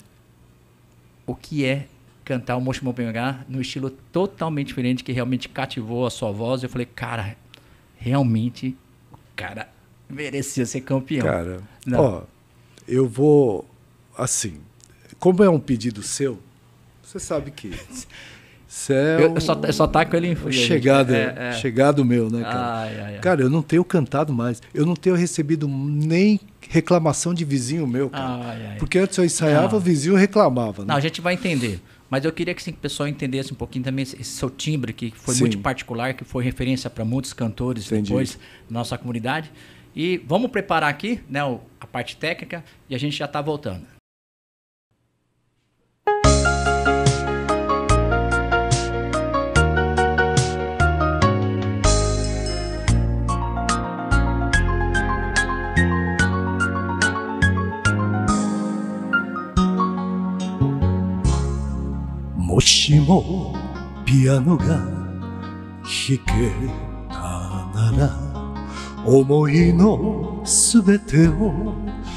o que é cantar o Moshimo Piano Ga no estilo totalmente diferente, que realmente cativou a sua voz. Eu falei, cara, realmente o cara merecia ser campeão. Cara, Não. ó, eu vou, assim, como é um pedido seu, você sabe que céu, eu, eu, só, eu só taco ele em fúria, chegado, é, é. chegado meu, né, cara? Ai, ai, ai. Cara, eu não tenho cantado mais. Eu não tenho recebido nem reclamação de vizinho meu, cara. Ai, ai. Porque antes eu ensaiava, não. o vizinho reclamava. Né? Não, a gente vai entender. Mas eu queria que assim, o pessoal entendesse um pouquinho também esse, esse seu timbre, que foi Sim. muito particular, que foi referência para muitos cantores Entendi. depois da nossa comunidade. E vamos preparar aqui, né, a parte técnica e a gente já está voltando. Moshimo piano ga hiketa nara omoi no subete o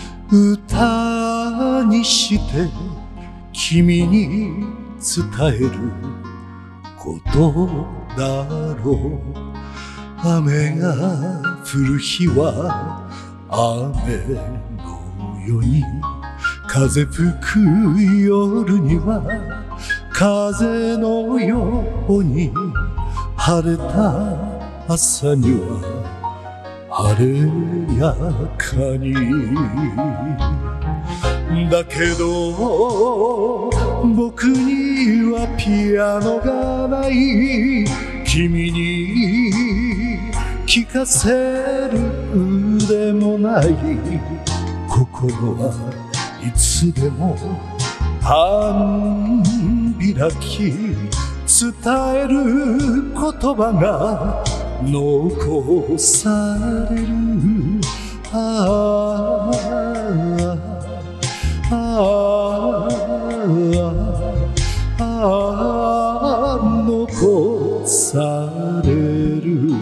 uta ni shite kimi ni tsutaeru koto daro ame ga furu hi wa ame no yo ni kaze fuku yoru ni wa風のように晴れた朝には晴れやかにだけど僕にはピアノがない君に聴かせる腕もない心はいつでも半開き伝える言葉が残されるああああああ残される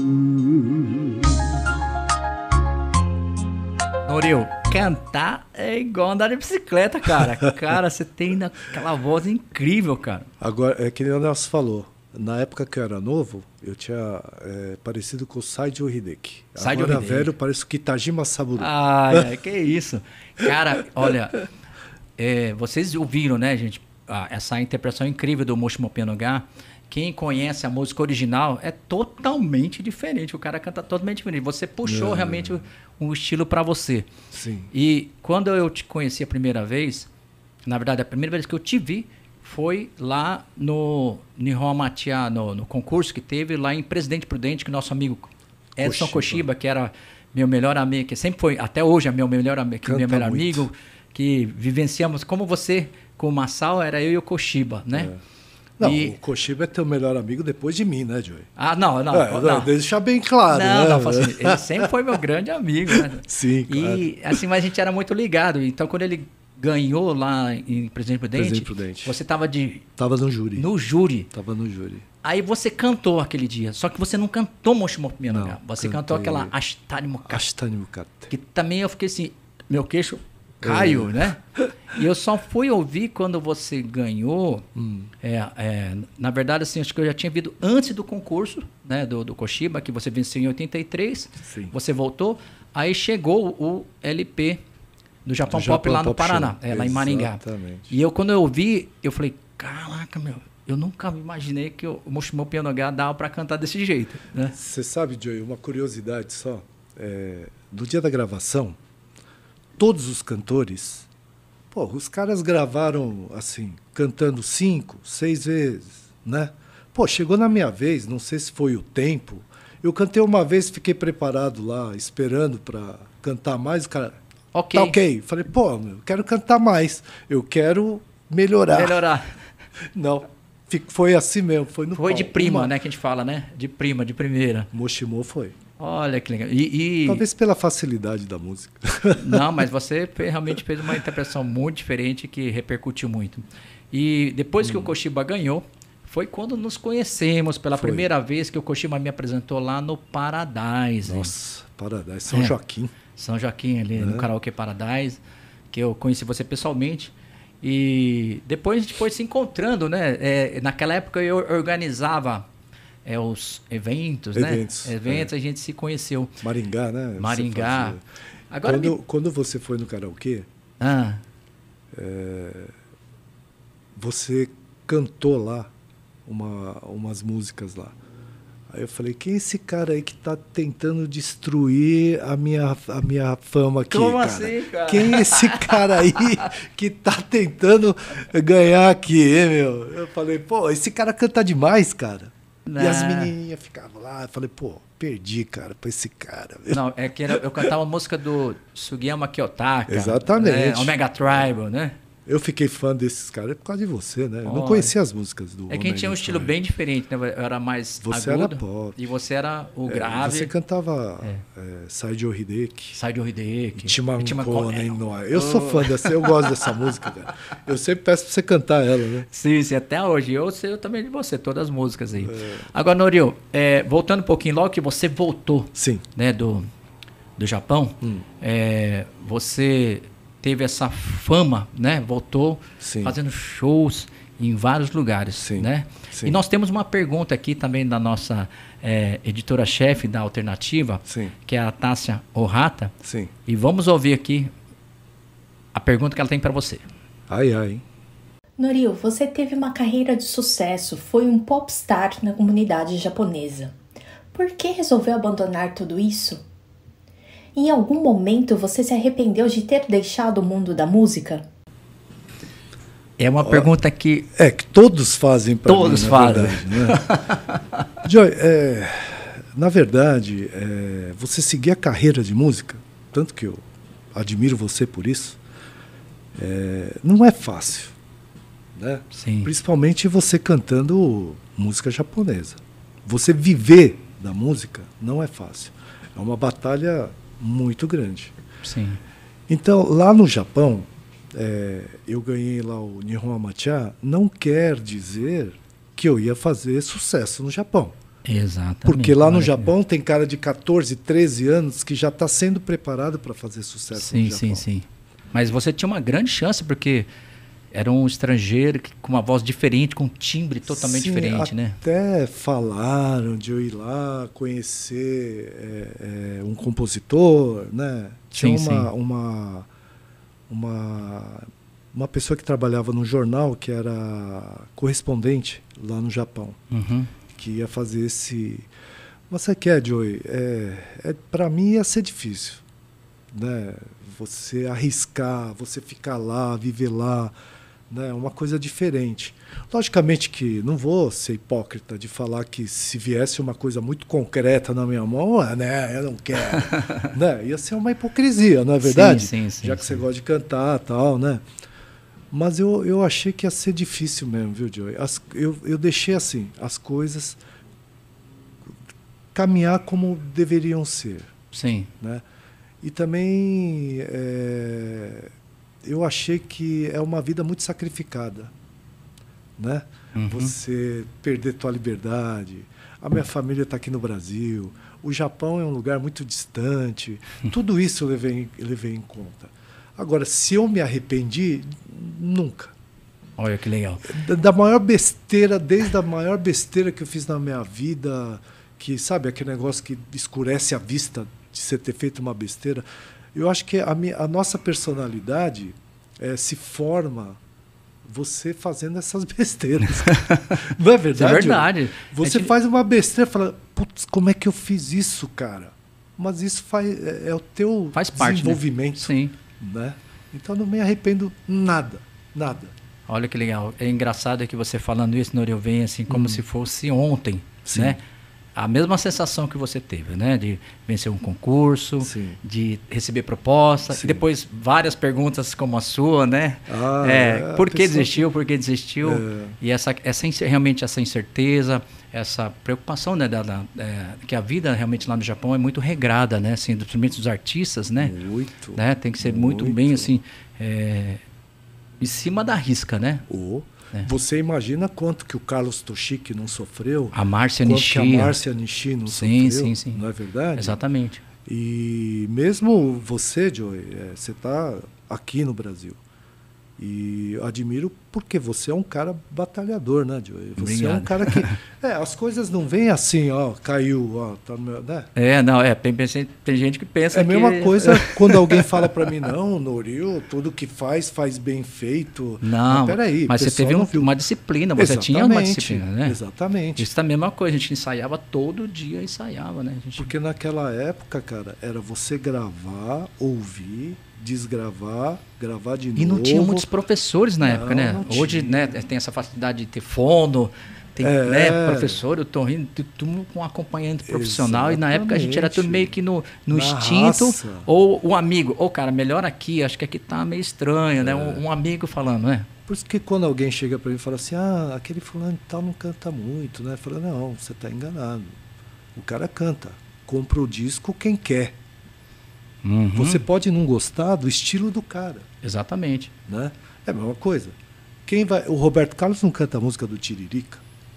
Norio, cantar é É igual andar de bicicleta, cara. Cara, você tem aquela voz incrível, cara. Agora, é que nem o Nelson falou. Na época que eu era novo, eu tinha é, parecido com o Saigyo Hideki. Saigyo Agora, Hideki. velho, parece o Kitajima Saburo. Ai, que isso. Cara, olha, é, vocês ouviram, né, gente, ah, essa interpretação incrível do Moshimo Pianogar. Quem conhece a música original é totalmente diferente. O cara canta totalmente diferente. Você puxou é. realmente o, o estilo para você. Sim. E quando eu te conheci a primeira vez, na verdade, a primeira vez que eu te vi foi lá no Nihon Amatia, no, no concurso que teve lá em Presidente Prudente, que nosso amigo Edson Koshiba, Koshiba que era meu melhor amigo, que sempre foi, até hoje é meu melhor, amigo, meu melhor amigo, que vivenciamos, como você com o Masao, era eu e o Koshiba, né? É. Não, e... o Koshiba é teu melhor amigo depois de mim, né, Joey? Ah, não, não. É, não, não. Deixa bem claro, não, né? Não, assim, ele sempre foi meu grande amigo, né? Sim, claro. E assim, mas a gente era muito ligado. Então, quando ele ganhou lá em Presidente Prudente, Presidente Prudente. você estava de... Tava no júri. No júri. Tava no júri. Aí você cantou aquele dia, só que você não cantou Moshimo Pianogar. Você cantei... cantou aquela Ashtani Mukata. Ashtani Mukata. Que também eu fiquei assim, meu queixo caiu, é. né? E eu só fui ouvir quando você ganhou. Hum. É, é, na verdade, assim, acho que eu já tinha visto antes do concurso, né, do, do Koshiba, que você venceu em oitenta e três. Sim. Você voltou. Aí chegou o L P do Japão, do Japão Pop lá Pop no Paraná, é, lá em Maringá. Exatamente. E eu, quando eu ouvi, eu falei, caraca, meu, eu nunca imaginei que o Moshimo Pianogar dava para cantar desse jeito, né? Você sabe, Joey, uma curiosidade só. É, no dia da gravação, todos os cantores, pô, os caras gravaram assim, cantando cinco, seis vezes, né? Pô, chegou na minha vez, não sei se foi o tempo, eu cantei uma vez, fiquei preparado lá, esperando para cantar mais, o cara, ok. Tá ok. Falei, pô, eu quero cantar mais, eu quero melhorar. Melhorar. Não, foi assim mesmo, foi no Foi palco. de prima, uma... né, que a gente fala, né? De prima, de primeira. Moshimo foi. Olha que legal. E, e... Talvez pela facilidade da música. Não, mas você realmente fez uma interpretação muito diferente que repercutiu muito. E depois hum. que o Koshiba ganhou, foi quando nos conhecemos pela foi. primeira vez que o Koshiba me apresentou lá no Paradise. Nossa, Paradise, São é. Joaquim. São Joaquim, ali é. no Karaokê Paradise, que eu conheci você pessoalmente. E depois a gente foi se encontrando, né? É, naquela época eu organizava... É, os eventos, eventos, né? Eventos, é. a gente se conheceu. Maringá, né? Maringá. Agora quando, me... quando você foi no karaokê, ah. é, você cantou lá uma, umas músicas lá. Aí eu falei, quem é esse cara aí que tá tentando destruir a minha, a minha fama aqui, Como cara? assim, cara? Quem é esse cara aí que tá tentando ganhar aqui, hein, meu? Eu falei, pô, esse cara canta demais, cara. Não. E as menininhas ficavam lá, eu falei, pô, perdi, cara, pra esse cara. Viu? Não, é que era, eu cantava a música do Sugiyama Kiyotaka. Exatamente. Né? Omega Tribal, né? Eu fiquei fã desses caras por causa de você, né? Eu oh, não conhecia as músicas do É que a gente tinha um estilo bem diferente, né? Eu era mais você agudo. Era pop. E você era o é, grave. Você cantava é. É, Saigyo Hideki. Saigyo Hideki. Chimankone no ar. Eu sou fã dessa, eu gosto dessa música, cara. Eu sempre peço pra você cantar ela, né? Sim, sim, até hoje. Eu sei eu também de você, todas as músicas aí. É. Agora, Norio, é, voltando um pouquinho, logo que você voltou Sim. Né, do, do Japão, hum. é, você... teve essa fama, né? Voltou Sim. fazendo shows em vários lugares, Sim. né? Sim. E nós temos uma pergunta aqui também da nossa é, editora-chefe da Alternativa, Sim. que é a Tássia Orrata. Sim. E vamos ouvir aqui a pergunta que ela tem para você. Ai, ai. Norio, você teve uma carreira de sucesso, foi um popstar na comunidade japonesa. Por que resolveu abandonar tudo isso? Em algum momento você se arrependeu de ter deixado o mundo da música? É uma oh, pergunta que... É, que todos fazem para mim, Todos na fazem. Verdade, né? Joy, é, na verdade, é, você seguir a carreira de música, tanto que eu admiro você por isso, é, não é fácil. Né? Sim. Principalmente você cantando música japonesa. Você viver da música não é fácil. É uma batalha... muito grande. Sim. Então, lá no Japão, é, eu ganhei lá o Nihon Amatia, não quer dizer que eu ia fazer sucesso no Japão. Exatamente. Porque lá no Japão tem cara de catorze, treze anos que já está sendo preparado para fazer sucesso sim, no Japão. Sim, sim, Mas você tinha uma grande chance, porque era um estrangeiro que, com uma voz diferente, com um timbre totalmente Sim, diferente, né? Até falaram de eu ir lá conhecer é, é, um compositor, né? Tinha Sim, uma, sim. uma, uma, uma pessoa que trabalhava no jornal, que era correspondente lá no Japão, Uhum. que ia fazer esse... Você quer, Joey? É, é, para mim ia ser difícil, né? Você arriscar, você ficar lá, viver lá, né? Uma coisa diferente. Logicamente que não vou ser hipócrita de falar que se viesse uma coisa muito concreta na minha mão, ah, né? Eu não quero. Né? Ia ser uma hipocrisia, não é verdade? Sim, sim, sim, Já que sim. você gosta de cantar e tal, né? Mas eu, eu achei que ia ser difícil mesmo, viu, Joey? As, eu, eu deixei assim, as coisas caminhar como deveriam ser, Sim. né? E também é, eu achei que é uma vida muito sacrificada, né? Uhum. Você perder tua liberdade. A minha família está aqui no Brasil. O Japão é um lugar muito distante. Tudo isso eu levei, eu levei em conta. Agora, se eu me arrependi, nunca. Olha que legal. Da, da maior besteira, desde a maior besteira que eu fiz na minha vida, que, sabe, aquele negócio que escurece a vista de você ter feito uma besteira. Eu acho que a, minha, a nossa personalidade é, se forma você fazendo essas besteiras. Não é verdade? Isso é verdade. Você gente... faz uma besteira e fala, putz, como é que eu fiz isso, cara? Mas isso faz, é, é o teu faz parte, desenvolvimento. Né? Sim. Né? Então não me arrependo nada, nada. Olha que legal. É engraçado que você falando isso, Nori, eu venho assim como hum. se fosse ontem, Sim. né? A mesma sensação que você teve, né? De vencer um concurso, Sim. de receber proposta, Sim. e depois várias perguntas como a sua, né? Ah, é, por que pessoa... desistiu, por que desistiu? É. E essa, essa, realmente essa incerteza, essa preocupação, né? Da, da, é, que a vida realmente lá no Japão é muito regrada, né? Assim, principalmente dos artistas, né? Muito. Né? Tem que ser muito, muito bem, assim, é, em cima da risca, né? Oh. É. Você imagina quanto que o Carlos Toshiki não sofreu? A Márcia Nishi. Nishi. Que a Márcia Nishi não sim, sofreu? Sim, sim, não é verdade? Exatamente. E mesmo você, Joey, é, você está aqui no Brasil. E eu admiro porque você é um cara batalhador, né, Joey? Você Obrigado. é um cara que... É, as coisas não vêm assim, ó, caiu, ó, tá no meu... Né? É, não, é, tem, tem gente que pensa é que... É a mesma coisa quando alguém fala para mim, não, Noril, tudo que faz, faz bem feito. Não, mas peraí. Mas você teve um, uma disciplina, você Exatamente, tinha uma disciplina, né? Exatamente. Isso é a mesma coisa, a gente ensaiava todo dia, ensaiava, né? A gente... Porque naquela época, cara, era você gravar, ouvir... desgravar, gravar de novo. E não tinha muitos professores na não, época, né? Hoje, né, tem essa facilidade de ter fono, tem é. né, professor, eu tô rindo, tudo com um acompanhante profissional. Exatamente. E na época a gente era tudo meio que no, no instinto, raça. Ou um amigo, ou oh, cara, melhor aqui, acho que aqui tá meio estranho, é. né? Um, um amigo falando, né? Por isso que quando alguém chega para mim e fala assim, ah, aquele fulano tal não canta muito, né? Fala, não, você tá enganado. O cara canta, compra o disco quem quer. Uhum. Você pode não gostar do estilo do cara. Exatamente. Né? É a mesma coisa. Quem vai, o Roberto Carlos não canta a música do Tiririca.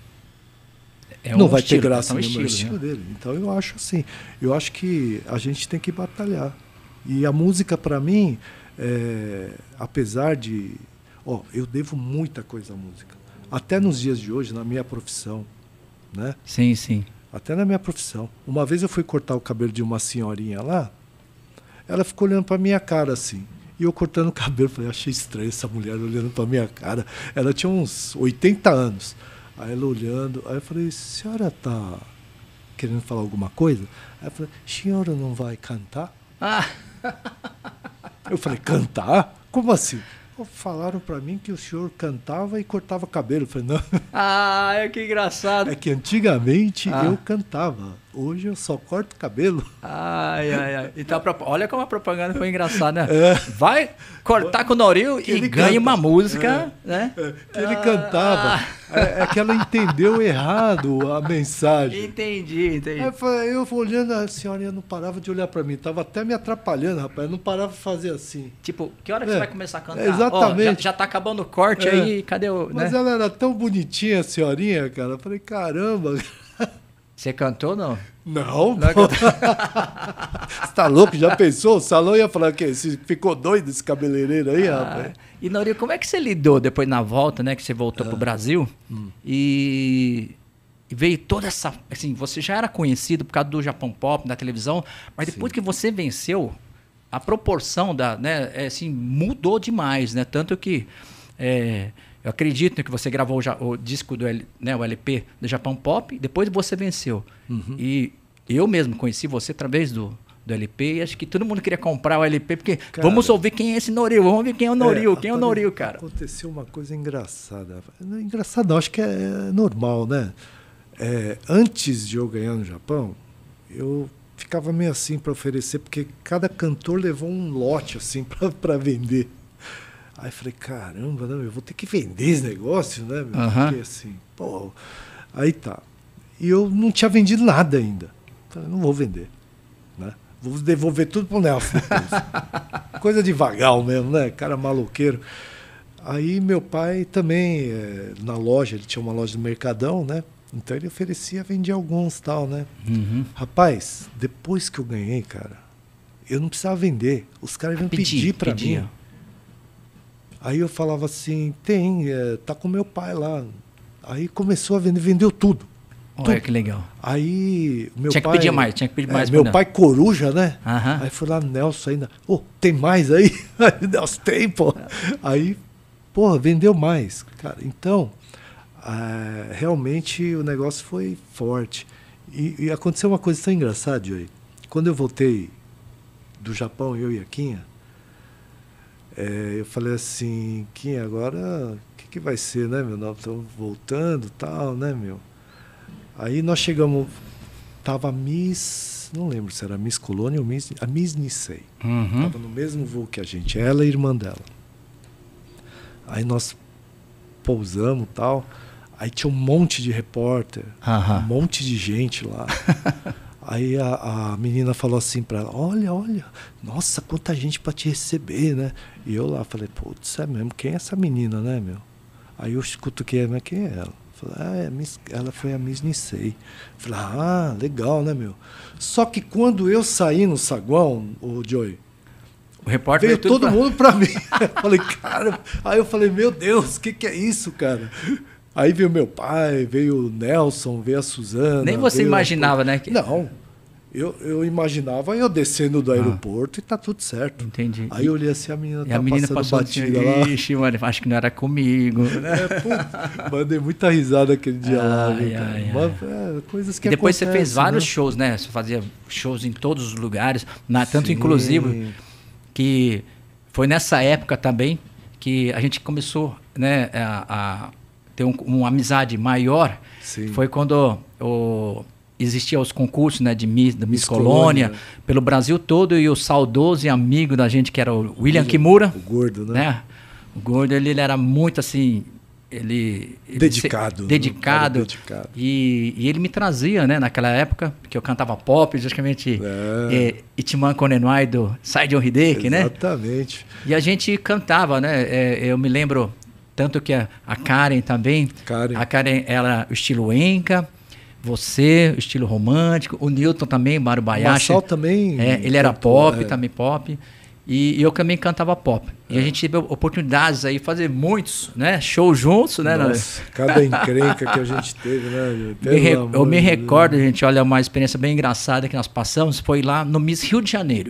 É um não vai estilo, ter graça no estilo, estilo né? dele. Então eu acho assim. Eu acho que a gente tem que batalhar. E a música, para mim, é, apesar de... Ó, eu devo muita coisa à música. Até nos dias de hoje, na minha profissão. Né? Sim, sim. Até na minha profissão. Uma vez eu fui cortar o cabelo de uma senhorinha lá. Ela ficou olhando para minha cara assim. E eu cortando o cabelo, falei, achei estranho essa mulher olhando para minha cara. Ela tinha uns oitenta anos. Aí ela olhando, aí eu falei, senhora tá querendo falar alguma coisa? Aí eu falei, senhora não vai cantar? Ah. Eu falei, cantar? Como assim? Falaram para mim que o senhor cantava e cortava cabelo. Eu falei, não. Ah, que engraçado. É que antigamente ah. eu cantava. Hoje eu só corto cabelo. Ai, ai, ai. Então, olha como a propaganda foi engraçada, né? É. Vai cortar com o Noril e ganha canta. Uma música, é. né? É. Que ele ah. cantava. É, é que ela entendeu errado a mensagem. Entendi, entendi. Aí eu olhando, a senhora não parava de olhar para mim. Tava até me atrapalhando, rapaz. Não parava de fazer assim. Tipo, que hora que é. Você vai começar a cantar? É, exatamente. Oh, já, já tá acabando o corte é. aí, cadê o... Mas né? ela era tão bonitinha, a senhorinha, cara. Eu falei, caramba... Você cantou ou não? Não, Não pô. Você tá louco? Já pensou? O Salão ia falar que você ficou doido esse cabeleireiro aí, Ah, rapaz? e Nori, como é que você lidou depois na volta, né? Que você voltou Ah. pro Brasil Hum. e, e veio toda essa... Assim, você já era conhecido por causa do Japão Pop, da televisão, mas depois Sim. que você venceu, a proporção da, né, é, assim, mudou demais, né? Tanto que é, eu acredito que você gravou o, ja- o disco do L- né, o L P do Japão Pop, depois você venceu. Uhum. E eu mesmo conheci você através do, do L P e acho que todo mundo queria comprar o L P, porque Cara, vamos ouvir quem é esse Noril, vamos ver quem é o Noril, É, quem é o rapaz, Noril, cara. Aconteceu uma coisa engraçada. Não, engraçado não, acho que é normal, né? É, antes de eu ganhar no Japão, eu ficava meio assim para oferecer, porque cada cantor levou um lote assim para vender. Aí eu falei, caramba, né, eu vou ter que vender esse negócio, né? Meu? Aham. Porque assim, pô. Aí tá. E eu não tinha vendido nada ainda. Falei, não vou vender. Né? Vou devolver tudo pro Nelson depois. Coisa de vagal mesmo, né? Cara maluqueiro. Aí meu pai também, eh, na loja, ele tinha uma loja no Mercadão, né? Então ele oferecia, vendia alguns tal, né? Uhum. Rapaz, depois que eu ganhei, cara, eu não precisava vender. Os caras iam Pedir, pedir pra pedir. mim. Aí eu falava assim, tem, eh, tá com meu pai lá. Aí começou a vender, vendeu tudo. Olha que legal. Aí meu Tinha que pai, pedir mais, tinha que pedir é, mais meu pro pai coruja, né? Aham. Aí foi lá no Nelson ainda. Ô, tem mais aí? Aí Nelson tem, pô. Aí, porra, vendeu mais. Cara, então, ah, realmente o negócio foi forte. E, e aconteceu uma coisa tão engraçada, Joey. Quando eu voltei do Japão, eu e a Quinha, é, eu falei assim, Quinha, agora o que, que vai ser, né, meu? Nós estamos voltando e tal, né, meu? Aí nós chegamos, tava a Miss, não lembro se era Miss Colônia ou Miss, a Miss Nisei. Uhum. Tava no mesmo voo que a gente, ela e a irmã dela. Aí nós pousamos e tal, aí tinha um monte de repórter, Aham. um monte de gente lá. Aí a, a menina falou assim pra ela, olha, olha, nossa, quanta gente pra te receber, né? E eu lá falei, putz, é mesmo, quem é essa menina, né, meu? Aí eu escuto quem é, mas quem é ela? Falei, ah, é a Miss, ela foi a Miss Nisei. Falei, ah, legal, né, meu? Só que quando eu saí no saguão, o Joey, O repórter veio tudo todo pra- mundo pra mim. Eu falei, cara, aí eu falei, meu Deus, o que, que é isso, cara? Aí veio meu pai, veio o Nelson, veio a Suzana. Nem você veio a- imaginava, né? que- Não. Eu, eu imaginava eu descendo do aeroporto e tá tudo certo. Entendi. Aí eu olhei assim, a menina E tá a menina passando passou batida assim, lá. ixi, mano, acho que não era comigo. Né? É, pô, mandei muita risada aquele dia lá, Ai, viu, cara? ai, Mas, é, coisas que E depois você fez acontecem, vários né? shows, né? Você fazia shows em todos os lugares, na, tanto Sim. inclusive que foi nessa época também que a gente começou, né, a, a ter um- uma amizade maior. Sim. Foi quando o, existia os concursos, né, de Miss, da Miss, Miss Colônia, Colônia, né? pelo Brasil todo, e o saudoso e amigo da gente que era o William Kimura, O gordo, né? né? O gordo, ele, ele era muito assim, ele... ele Dedicado, se- né? dedicado. Um cara dedicado. E, e ele me trazia, né, naquela época, que eu cantava pop, justamente É. é, Itiman Konenwai do Saijon Hideki, né? Exatamente. E a gente cantava, né? É, eu me lembro tanto que a, a Karen também, Karen. a Karen era o estilo Enka, você, o estilo romântico, o Newton também, Maru O Bayashi. Massal também. É, ele era cantou, pop, é. também pop. E, e eu também cantava pop. E a gente teve oportunidades aí, fazer muitos, né? Shows juntos, né? Nossa, cada encrenca que a gente teve, né? meu? Me Pelo re- amor eu me de Deus. recordo, gente, olha, uma experiência bem engraçada que nós passamos, foi lá no Miss Rio de Janeiro.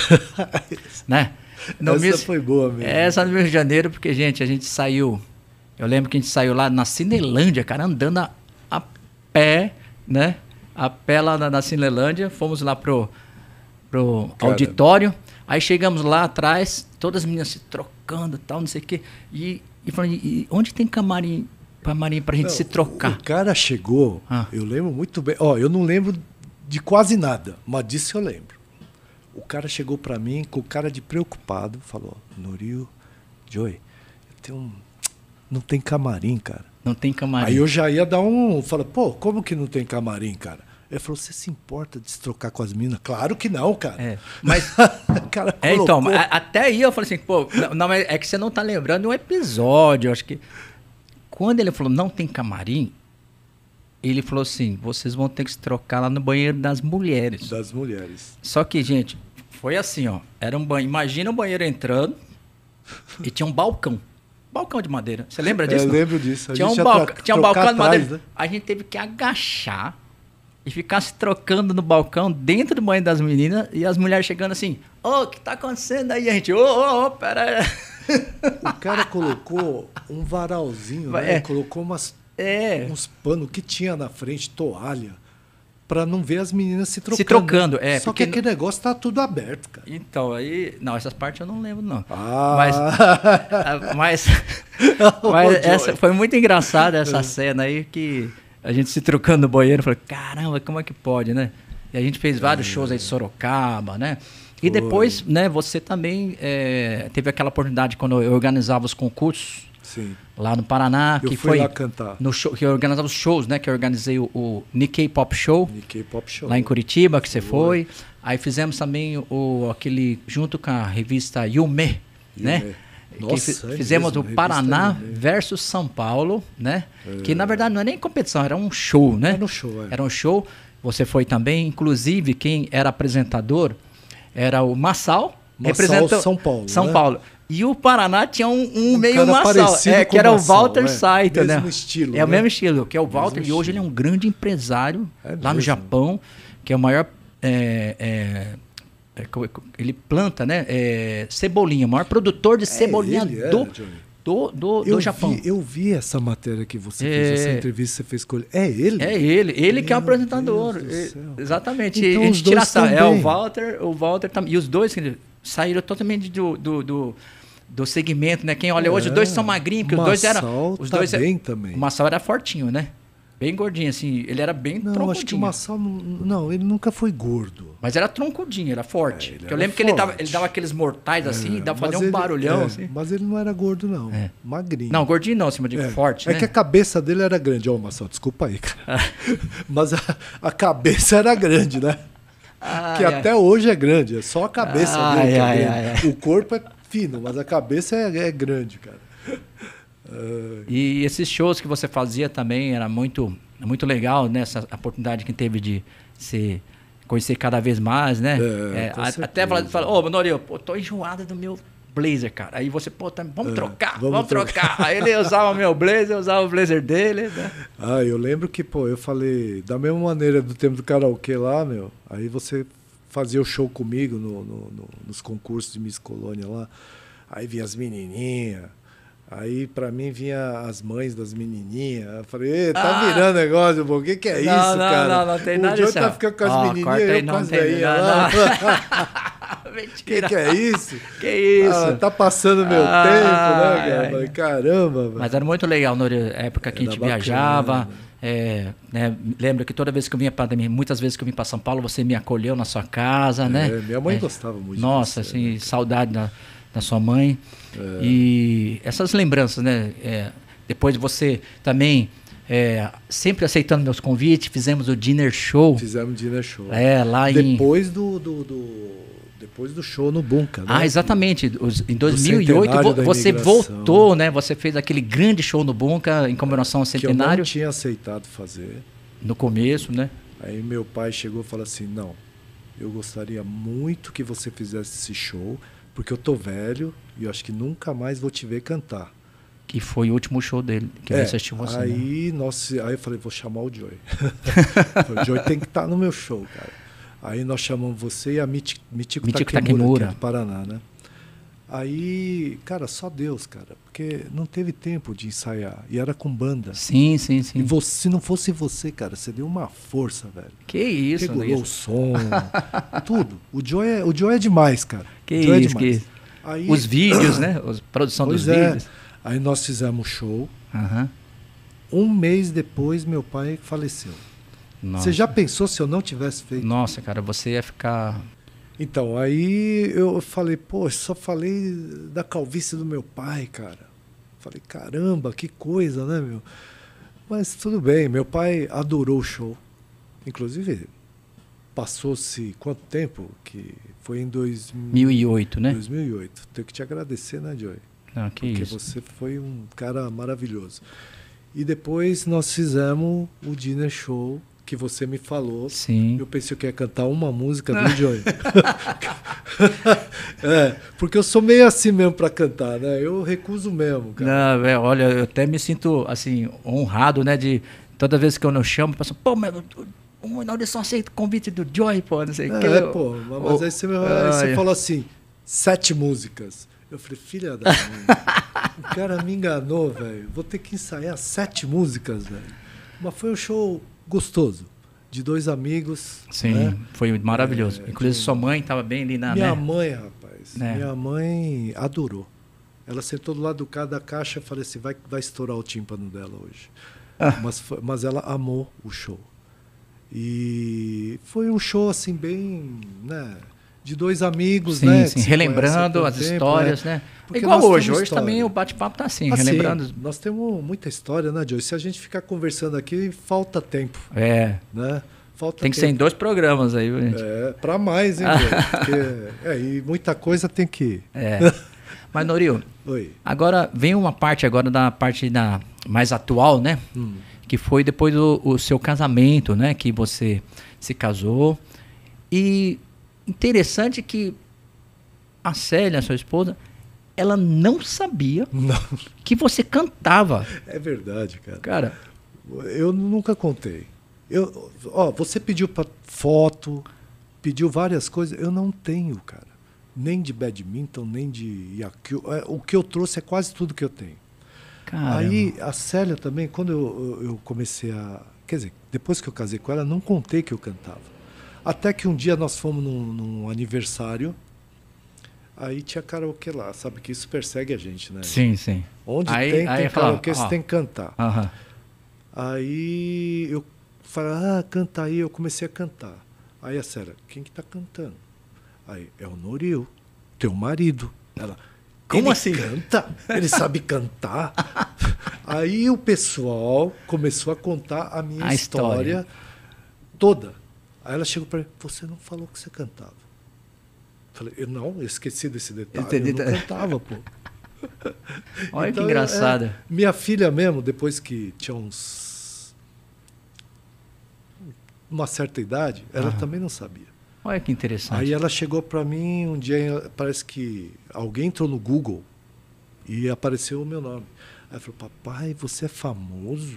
Né? No Essa Miss- foi boa mesmo. Essa no Rio de Janeiro, porque, gente, a gente saiu. Eu lembro que a gente saiu lá na Cinelândia, cara, andando a, a pé, né? A pé lá na, na Cinelândia, fomos lá pro, pro Cara. auditório. Aí chegamos lá atrás, todas as meninas se trocando e tal, não sei o quê. E, e falando, e onde tem camarim, camarim pra gente Não, se trocar? O cara chegou, Ah. eu lembro muito bem. Ó, eu não lembro de quase nada, mas disso eu lembro. O cara chegou pra mim com cara de preocupado, falou: Noril, Joey, eu tenho um. Não tem camarim, cara. Não tem camarim. Aí eu já ia dar um. Fala, pô, como que não tem camarim, cara? Ele falou: você se importa de se trocar com as minas? Claro que não, cara. É, mas- o cara É, então, colocou- a- até aí eu falei assim, pô, não, não, mas é que você não tá lembrando de um episódio, eu acho que... Quando ele falou, não tem camarim, ele falou assim, vocês vão ter que se trocar lá no banheiro das mulheres. Das mulheres. Só que, gente, foi assim, ó. Era um banho. Imagina o banheiro entrando e tinha um balcão. Balcão de madeira. Você lembra disso? Eu não? lembro disso. A Tinha um, gente ia balcão, tra- tinha um trocar balcão de atrás, madeira. né? A gente teve que agachar e ficar se trocando no balcão dentro do banho das meninas e as mulheres chegando assim, ô, o que tá acontecendo aí? A gente, ô, ô, ô, pera aí. O cara colocou um varalzinho, Vai- né? é. Colocou umas, É, uns panos que tinha na frente, toalha, pra não ver as meninas se trocando. se trocando. É, Só porque que aquele negócio tá tudo aberto, cara. Então, aí... Não, essas partes eu não lembro, não. Ah. Mas, ah, mas, mas essa, foi muito engraçada essa cena aí, que a gente se trocando no banheiro, falou, caramba, como é que pode, né? E a gente fez vários shows aí de Sorocaba, né? E Foi. depois, né, você também é, teve aquela oportunidade quando eu organizava os concursos Sim. lá no Paraná, Eu que fui foi lá cantar. no show, que eu organizava os shows, né? Que eu organizei o, o Nikkei Pop Show. Nikkei Pop Show. Lá em Curitiba, que você Foi. foi. Aí fizemos também o, aquele, junto com a revista Yume, né? Yume. Que Nossa, fi- é fizemos mesmo, o revista Paraná Yume. versus São Paulo, né? Que na verdade não é nem competição, era um show, né? Era um show, é. Era um show. Você foi também, inclusive quem era apresentador era o Massal, Massal, representou São Paulo, São né? Paulo. E o Paraná tinha um, um Um meio cara Massal, parecido é, com que era o o Massal, Walter é. Saito, né? Mesmo estilo, É o né? mesmo estilo, que é o Mesmo Walter, e hoje ele é estilo. um grande empresário É lá no mesmo? Japão, que é o maior. é, é, é, co- co- ele planta, né? é, cebolinha, o maior produtor de cebolinha ele, é, do, Johnny. do, do, Eu do Japão. vi, eu vi essa matéria que você É. fez, essa entrevista que você fez com ele. É ele? É ele, ele que é o Meu apresentador. Deus do É, céu. exatamente. Então a os gente tira dois essa- é também. o Walter, o Walter também. E os dois que saíram totalmente do, do, do, do segmento, né? Quem olha hoje, os dois são magrinhos, porque os dois eram. Massal Os tá dois bem também. O Massal era fortinho, né? Bem gordinho, assim. Ele era bem Não, troncudinho. acho que o Massal não, não, ele nunca foi gordo. Mas era troncudinho, era forte. É, ele Porque eu era lembro que ele dava, forte. ele dava aqueles mortais assim, É, dava pra mas fazer um ele- barulhão, é, assim. Mas ele não era gordo, não. É. Magrinho. Não, gordinho não, assim, mas digo É, forte, é né? que a cabeça dele era grande. Ó, Massal, desculpa aí, cara. Mas a, a cabeça era grande, né? Ai, que ai. até hoje é grande. É só a cabeça Ai, dele que é ai, grande. ai, ai. O corpo é fino, mas a cabeça é, é grande, cara. Ah, E esses shows que você fazia também era muito, muito legal, né? Essa oportunidade que teve de se conhecer cada vez mais, né? É, com a- certeza. até falar, fala, ô, Nori, eu pô, tô enjoada do meu blazer, cara. Aí você, pô, tá- vamos É, trocar, vamos vamos, trocar. trocar. Aí ele usava o meu blazer, eu usava o blazer dele, né? Ah, eu lembro que, pô, eu falei, da mesma maneira do tempo do karaokê lá, meu, aí você fazia o show comigo no, no- no- nos concursos de Miss Colônia lá, aí vinha as menininhas, aí pra mim vinha as mães das menininhas, eu falei, "Ê, tá Ah! virando negócio, pô, o que que é Não, isso, não, cara? não, não tem o nada Joe disso, tá não. ficando com as Ó, menininhas corta e aí, eu com não as tem velhinhas nada. lá. O que Mentira. que é isso? Que isso? Ah, tá passando meu Ai, tempo, né, cara? ai. Eu falei, caramba, velho. Mas era muito legal, na época que a Era gente bacana. viajava. É, né, lembro que toda vez que eu vinha para muitas vezes que eu vim para São Paulo, você me acolheu na sua casa, né? É, minha mãe É, gostava muito de Nossa, você, assim, né? saudade da, da sua mãe. É. E essas lembranças, né? É, depois você também é, sempre aceitando meus convites, fizemos o dinner show. Fizemos dinner show. É, lá em. Depois do, do, do- depois do show no Bunka, né? Ah, exatamente. Os- em dois mil e oito centenário vo- da você imigração. voltou, né? Você fez aquele grande show no Bunka em comemoração ao Que eu centenário. não tinha aceitado fazer. No começo, né? Aí meu pai chegou e falou assim, não, eu gostaria muito que você fizesse esse show, porque eu tô velho e eu acho que nunca mais vou te ver cantar. Que foi o último show dele, que É, ele assistiu você. né? aí, nós, aí eu falei, vou chamar o Joey. Falei, o Joey tem que estar no meu show, cara. Aí nós chamamos você e a Miti- Mitico, Mitico Takemura, Takemura. que é do Paraná, né? Aí, cara, só Deus, cara. Porque não teve tempo de ensaiar. E era com banda. Sim, sim, E sim. você, se não fosse você, cara, você deu uma força, velho. Que isso, Regulou Luiz. o som, tudo. O Joey é, o Joey é demais, cara. Que o Joey é isso, que demais. isso. Aí, Os vídeos, né? A produção pois dos é. vídeos. Aí nós fizemos show. Aham. Um mês depois, meu pai faleceu. Nossa. Você já pensou se eu não tivesse feito? Nossa, cara, você ia ficar. Então, aí eu falei, pô, eu só falei da calvície do meu pai, cara. Falei, caramba, que coisa, né, meu? Mas tudo bem, meu pai adorou o show. Inclusive, passou-se quanto tempo? Que foi em dois mil e oito, né? dois mil e oito. Tenho que te agradecer, né, Joey? Não, que Porque isso. você foi um cara maravilhoso. E depois nós fizemos o dinner show que você me falou. Sim. Eu pensei que ia cantar uma música do Joey. É, porque eu sou meio assim mesmo para cantar, né? Eu recuso mesmo, cara. Não, véio, olha, eu até me sinto assim honrado, né, de toda vez que eu não chamo, eu penso, pô, meu, uma audição aceita o convite do Joey, pô, não sei o é, que. É, pô, mas oh, aí você, me, aí você falou assim, sete músicas. Eu falei, filha da mãe, o cara me enganou, velho. Vou ter que ensaiar sete músicas, velho. Mas foi um show gostoso, de dois amigos. Sim, né? Foi maravilhoso. É, Inclusive, de... sua mãe estava bem ali na... Minha né? mãe, rapaz, é. minha mãe adorou. Ela sentou do lado do da caixa e falei assim, vai, vai estourar o tímpano dela hoje. Ah. Mas, mas ela amou o show. E foi um show, assim, bem... né? De dois amigos, sim, né? Sim, relembrando as tempo, histórias, né? né? Igual hoje, hoje história. Também o bate-papo tá assim, assim, relembrando. Nós temos muita história, né, Joey? Se a gente ficar conversando aqui, falta tempo. É. Né? Falta tem que tempo. ser em dois programas aí, gente. É, para mais, hein, Porque, é, e muita coisa tem que... É. Mas, Norio, Oi. Agora vem uma parte agora da parte da, mais atual, né? Hum. Que foi depois do o seu casamento, né? Que você se casou. E... interessante que a Célia, sua esposa, ela não sabia não. que você cantava. É verdade, cara. Cara, eu nunca contei. Eu, ó, você pediu pra foto, pediu várias coisas. Eu não tenho, cara. Nem de badminton, nem de Yakyu. O que eu trouxe é quase tudo que eu tenho. Caramba. Aí a Célia também, quando eu, eu comecei a... Quer dizer, depois que eu casei com ela, não contei que eu cantava. Até que um dia nós fomos num, num aniversário, aí tinha karaokê lá, sabe que isso persegue a gente, né? Sim, sim. Onde aí, tem, aí tem karaokê, você ó. tem que cantar. Uhum. Aí eu falei, ah, canta aí, eu comecei a cantar. Aí a Célia, quem que tá cantando? Aí, é o Noril, teu marido. Ela, como ele assim? Canta? Ele sabe cantar? Aí o pessoal começou a contar a minha a história, história toda. Aí ela chegou para mim, você não falou que você cantava. Falei, eu não, eu esqueci desse detalhe, Entendi. eu não cantava, pô. Olha então, que engraçado. É, minha filha mesmo, depois que tinha uns... uma certa idade, ela ah. também não sabia. Olha que interessante. Aí ela chegou para mim um dia, parece que alguém entrou no Google e apareceu o meu nome. Aí falou, papai, você é famoso?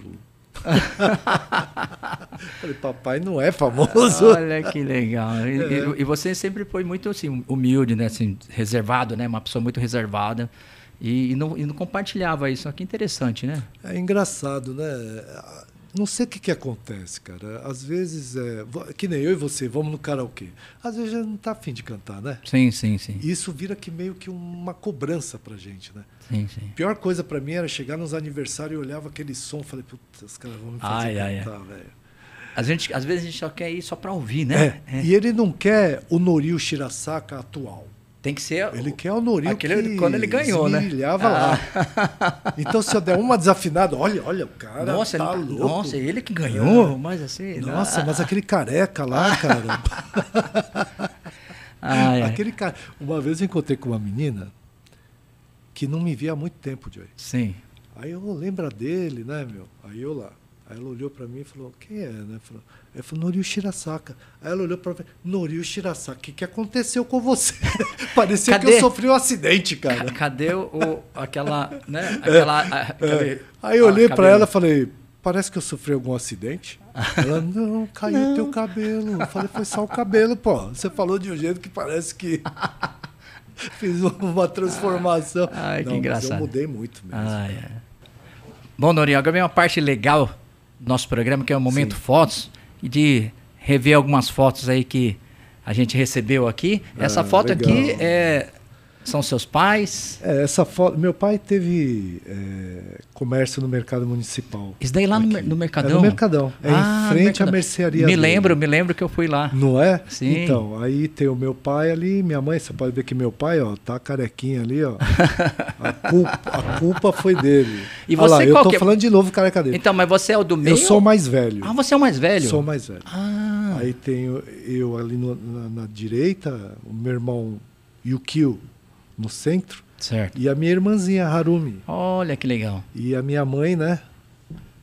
Falei, papai não é famoso. Olha que legal. E, é. e você sempre foi muito assim, humilde, né? Assim, reservado, né? Uma pessoa muito reservada. E, e, não, e não compartilhava isso. Que interessante, né? É engraçado, né? Não sei o que, que acontece, cara. Às vezes, é, que nem eu e você, vamos no karaokê. Às vezes a gente não tá afim de cantar, né? Sim, sim, sim. E isso vira que meio que uma cobrança pra gente, né? Sim, sim. A pior coisa pra mim era chegar nos aniversários e olhava aquele som, falei, putz, os caras vão me fazer ai, cantar, ai, velho. A gente, às vezes a gente só quer ir só pra ouvir, né? É, é. E ele não quer o Norio Shirasaka atual. Tem que ser... Ele quer o Norio que quando ele ganhou, né? Brilhava ah. lá. Então, se eu der uma desafinada, olha, olha, o cara nossa, tá ele, louco. Nossa, ele que ganhou, é. mas assim... Nossa, não. mas aquele careca lá, cara... ai, aquele ai. cara... Uma vez eu encontrei com uma menina que não me via há muito tempo, Joey. Sim. Aí eu lembro dele, né, meu? Aí eu lá. Aí ela olhou pra mim e falou, quem é, né? Falou, eu falei, Norio Shirasaka. Aí ela olhou pra mim, Norio Shirasaka, o que, que aconteceu com você? Parecia Cadê? que eu sofri um acidente, cara. Cadê o, aquela, né? Aquela, é, aquele, é. Aí eu olhei pra ela e falei, parece que eu sofri algum acidente. Ela, não, caiu não. teu cabelo. Eu falei, foi só o cabelo, pô. Você falou de um jeito que parece que fiz uma transformação. Ai, que não, engraçado. Mas eu mudei muito mesmo. Ai, é. Bom, Norio, agora vem uma parte legal do nosso programa, que é o Momento Sim. Fotos, e de rever algumas fotos aí que a gente recebeu aqui. Essa ah, foto legal. aqui é... São seus pais? É, essa foto... Meu pai teve é, comércio no mercado municipal. Isso daí lá no, no Mercadão? É no Mercadão. É ah, em frente à mercearia. Me dele. lembro, me lembro que eu fui lá. Não é? Sim. Então, aí tem o meu pai ali, minha mãe. Você pode ver que meu pai, ó, tá carequinha ali, ó. A culpa, a culpa foi dele. E você, lá, eu tô que... falando de novo careca dele. Então, mas você é o do meio? Eu sou o mais velho. Ah, você é o mais velho? Sou o mais velho. Ah. Aí tenho eu ali no, na, na direita, o meu irmão Yukio no centro. Certo. E a minha irmãzinha, Harumi. Olha que legal. E a minha mãe, né?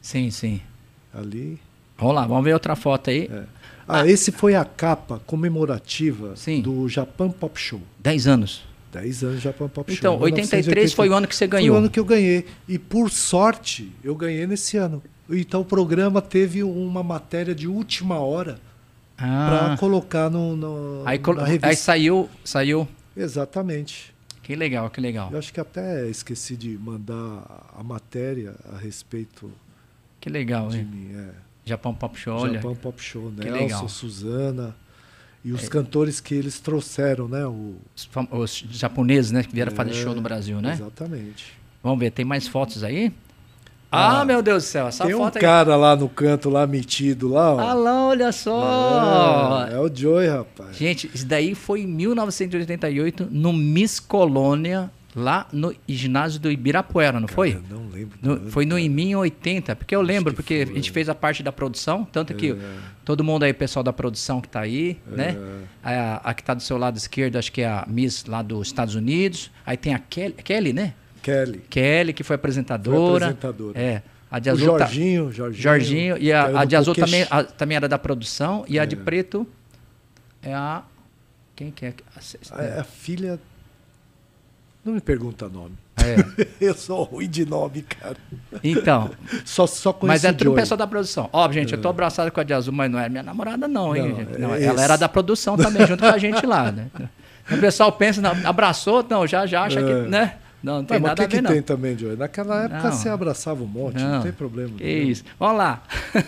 Sim, sim. Ali. Vamos lá, vamos ver outra foto aí. É. Ah, ah, esse foi a capa comemorativa sim. do Japan Pop Show. Dez anos. Dez anos Japan Pop Show. Então, oitenta e três foi o ano que você ganhou. Foi o ano que eu ganhei. E por sorte, eu ganhei nesse ano. Então o programa teve uma matéria de última hora ah. para colocar no, no, aí, na revista. Aí saiu, saiu. Exatamente. Que legal, que legal. Eu acho que até esqueci de mandar a matéria a respeito. Que legal, de hein? mim. É. Japan Pop Show, olha. Japan Pop Show, que Nelson, legal. Suzana. E os é. cantores que eles trouxeram, né? O... Os, os japoneses, né? Que vieram é, fazer show no Brasil, né? Exatamente. Vamos ver, tem mais fotos aí? Ah, ah meu Deus do céu, essa tem foto um aí... cara lá no canto, lá metido lá, ó. Ah lá, olha só! É, é o Joey, rapaz. Gente, isso daí foi em mil novecentos e oitenta e oito, no Miss Colônia, lá no ginásio do Ibirapuera, não cara, foi? Eu não lembro. No, ano, foi no cara. Em mil e oitenta, porque eu Acho lembro, porque foi. A gente fez a parte da produção, tanto que é. todo mundo aí, pessoal da produção que tá aí, é. né? A, a que tá do seu lado esquerdo, acho que é a Miss lá dos Estados Unidos. Aí tem a Kelly, Kelly né? Kelly. Kelly, que foi apresentadora. Foi apresentadora. É. A de o azul Jorginho, tá... Jorginho. Jorginho. E a, a de azul também, Pokésh... a, também era da produção. E é. a de preto é a... Quem que é? A, é a filha... Não me pergunta nome. É. Eu sou ruim de nome, cara. Então. só, só mas é tudo o pessoal da produção. Ó, gente, é. eu tô abraçado com a de azul, mas não é minha namorada, não, hein, não, gente? Não, é ela esse. era da produção também, junto com a gente lá, né? O pessoal pensa, não, abraçou, não, já, já acha é. que, né? Não, não tem mas, nada mas que a ver, que não. tem também, Joey? Naquela época não. você abraçava um monte, não, não tem problema. Que isso. Vamos lá.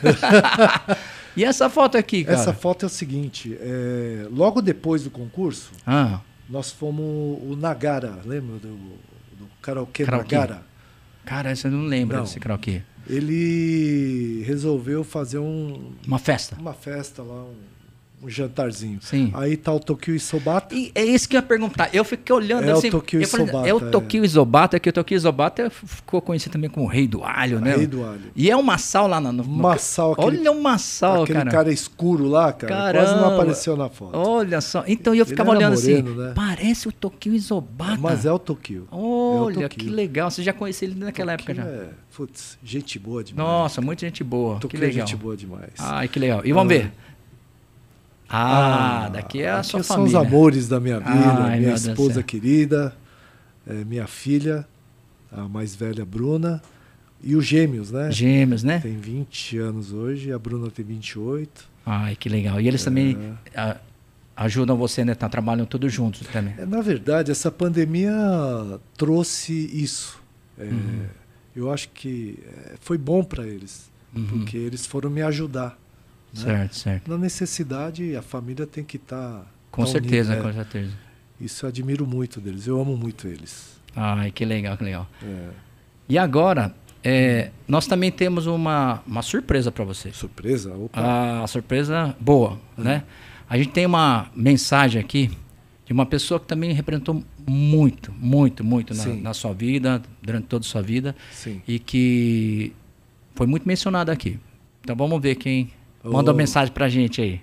E essa foto aqui, cara? Essa foto é o seguinte, é, logo depois do concurso, ah. nós fomos o Nagara, lembra do, do karaokê, karaokê Nagara? Cara, você não lembra não. desse karaokê. Ele resolveu fazer um... Uma festa. Uma festa lá, um, um jantarzinho. Sim. Aí tá o Tokio Isobata. E é isso que eu ia perguntar. Eu fiquei olhando é assim. O Tokio eu falei, Isobata, é o Tokio Isobata, que o Tokio Isobata ficou conhecido também como o Rei do Alho, né? Rei do Alho. E é um massal lá no... no Massal, aquele, olha o massal, aquele cara. cara escuro lá, cara. Caramba. Quase não apareceu na foto. Olha só. Então eu ficava Ele olhando moreno, assim. né? Parece o Tokio Isobata. Mas é o Tokio. Olha, é o Tokio. Que legal. Você já conhecia ele naquela Tokio época já? É, putz, gente boa demais. Nossa, cara. Muita gente boa. Tokio que legal. É gente boa demais. Ai, que legal. E vamos ah. ver. Ah, ah, daqui é a sua são família. São os amores da minha vida, Ai, minha esposa querida, é, minha filha, a mais velha Bruna, e os gêmeos, né? Gêmeos, né? Tem vinte anos hoje, a Bruna tem vinte e oito. Ai, que legal. E eles é. também a, ajudam você, né? Tá, trabalham todos juntos também. É, na verdade, essa pandemia trouxe isso. É, uhum. Eu acho que foi bom para eles, uhum. porque eles foram me ajudar. Né? Certo, certo. Na necessidade, a família tem que estar... Tá, com tá certeza, unida, com é. certeza. Isso eu admiro muito deles, eu amo muito eles. Ai, que legal, que legal. É. E agora, é, nós também temos uma, uma surpresa para você. Surpresa? Opa. A surpresa boa, uhum. né? A gente tem uma mensagem aqui de uma pessoa que também representou muito, muito, muito na, na sua vida, durante toda a sua vida. Sim. E que foi muito mencionada aqui. Então vamos ver quem... Manda uma mensagem pra gente aí.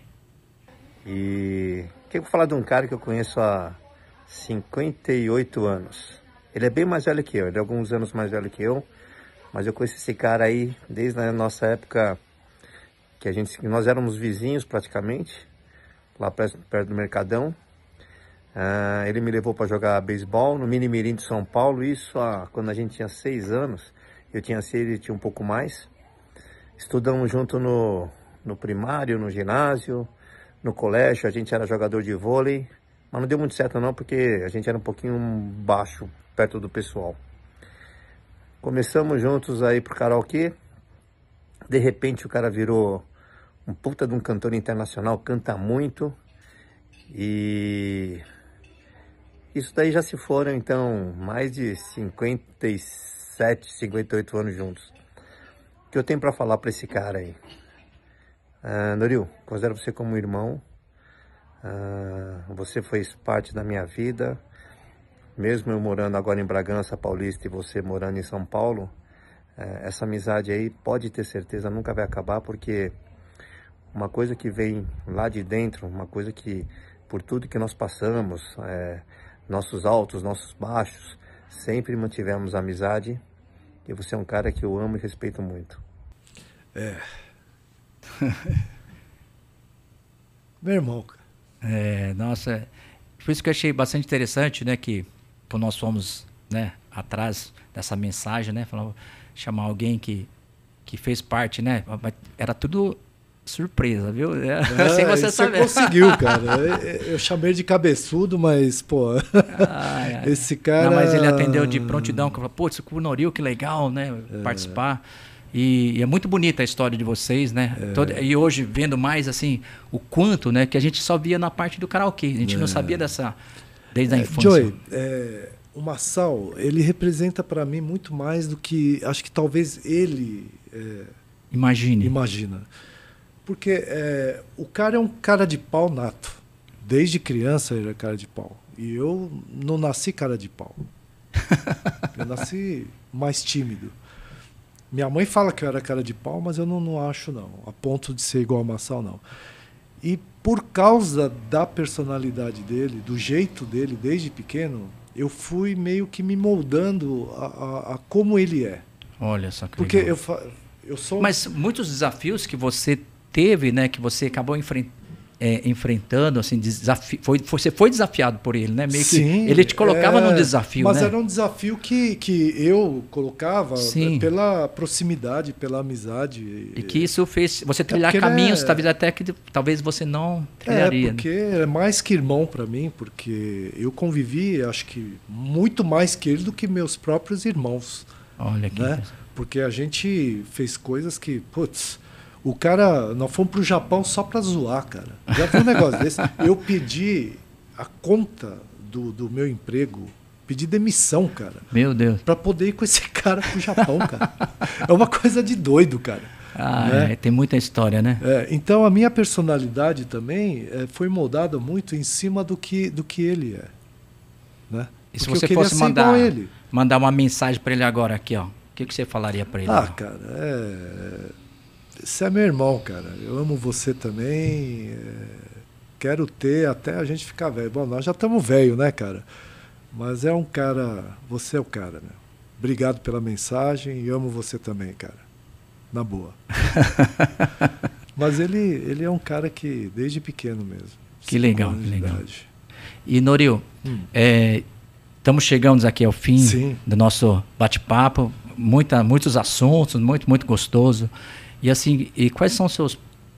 E quero falar de um cara que eu conheço há cinquenta e oito anos. Ele é bem mais velho que eu, ele é alguns anos mais velho que eu. Mas eu conheço esse cara aí desde a nossa época, que a gente, nós éramos vizinhos praticamente, lá perto, perto do Mercadão. Uh, ele me levou para jogar beisebol no Mini Mirim de São Paulo, isso ah, quando a gente tinha seis anos. Eu tinha seis, ele tinha um pouco mais. Estudamos junto no... no primário, no ginásio, no colégio, a gente era jogador de vôlei, mas não deu muito certo não, porque a gente era um pouquinho baixo, perto do pessoal. Começamos juntos aí pro karaokê, de repente o cara virou um puta de um cantor internacional, canta muito, e isso daí já se foram, então, mais de cinquenta e sete, cinquenta e oito anos juntos. O que eu tenho para falar para esse cara aí? Uh, Noril, considero você como irmão, uh, você fez parte da minha vida, mesmo eu morando agora em Bragança Paulista e você morando em São Paulo, uh, essa amizade aí pode ter certeza nunca vai acabar, porque uma coisa que vem lá de dentro, uma coisa que por tudo que nós passamos, uh, nossos altos, nossos baixos, sempre mantivemos amizade, e você é um cara que eu amo e respeito muito. É. Meu irmão, cara. É, nossa, por isso que eu achei bastante interessante, né, que quando nós fomos, né, atrás dessa mensagem, né, falando, chamar alguém que, que fez parte, né, era tudo surpresa, viu? É, sem você saber. Você conseguiu, cara. Eu chamei de cabeçudo, mas, pô, ah, é. esse cara... Não, mas ele atendeu de prontidão, que falou, pô, isso com o Noril, que legal, né, é. participar. E, e é muito bonita a história de vocês, né? É. Todo, e hoje, vendo mais, assim, o quanto, né, que a gente só via na parte do karaokê. A gente é. não sabia dessa, desde a é, infância. Joey, é, o Massal, ele representa para mim muito mais do que, acho que talvez ele... É, Imagine. Imagina. Porque é, o cara é um cara de pau nato. Desde criança ele é cara de pau. E eu não nasci cara de pau. Eu nasci mais tímido. Minha mãe fala que eu era cara de pau, mas eu não, não acho, não. A ponto de ser igual ao Massal, não. E por causa da personalidade dele, do jeito dele, desde pequeno, eu fui meio que me moldando a, a, a como ele é. Olha só que Porque legal. eu, eu sou... Mas muitos desafios que você teve, né, que você acabou enfrentando, É, enfrentando, assim, desafio, foi, foi, você foi desafiado por ele, né? Meio Sim, que ele te colocava é, num desafio, mas né? era um desafio que, que eu colocava Sim. pela proximidade, pela amizade. E que isso fez você trilhar é caminhos, é... talvez até que talvez você não trilharia. É, porque né? é mais que irmão para mim, porque eu convivi, acho que muito mais que ele do que meus próprios irmãos. Olha que né? Porque a gente fez coisas que, putz... O cara, nós fomos pro Japão só pra zoar, cara. Já viu um negócio desse? Eu pedi a conta do, do meu emprego, pedi demissão, cara. Meu Deus. Pra poder ir com esse cara pro Japão, cara. É uma coisa de doido, cara. Ah, né? é, tem muita história, né? É, então a minha personalidade também é, foi moldada muito em cima do que, do que ele é. Né? E se Porque você fosse mandar, mandar uma mensagem pra ele agora aqui, ó, o que, que você falaria pra ele? Ah, ó? cara, é... Você é meu irmão, cara. Eu amo você também. É... Quero ter até a gente ficar velho. Bom, nós já estamos velho, né, cara? Mas é um cara... Você é o cara, né? Obrigado pela mensagem e amo você também, cara. Na boa. Mas ele, ele é um cara que, desde pequeno mesmo. Que legal, que legal. E, Noril, hum. é, estamos chegando aqui ao fim Sim. do nosso bate-papo. Muita, muitos assuntos, muito, muito gostoso. E assim, e quais são os seus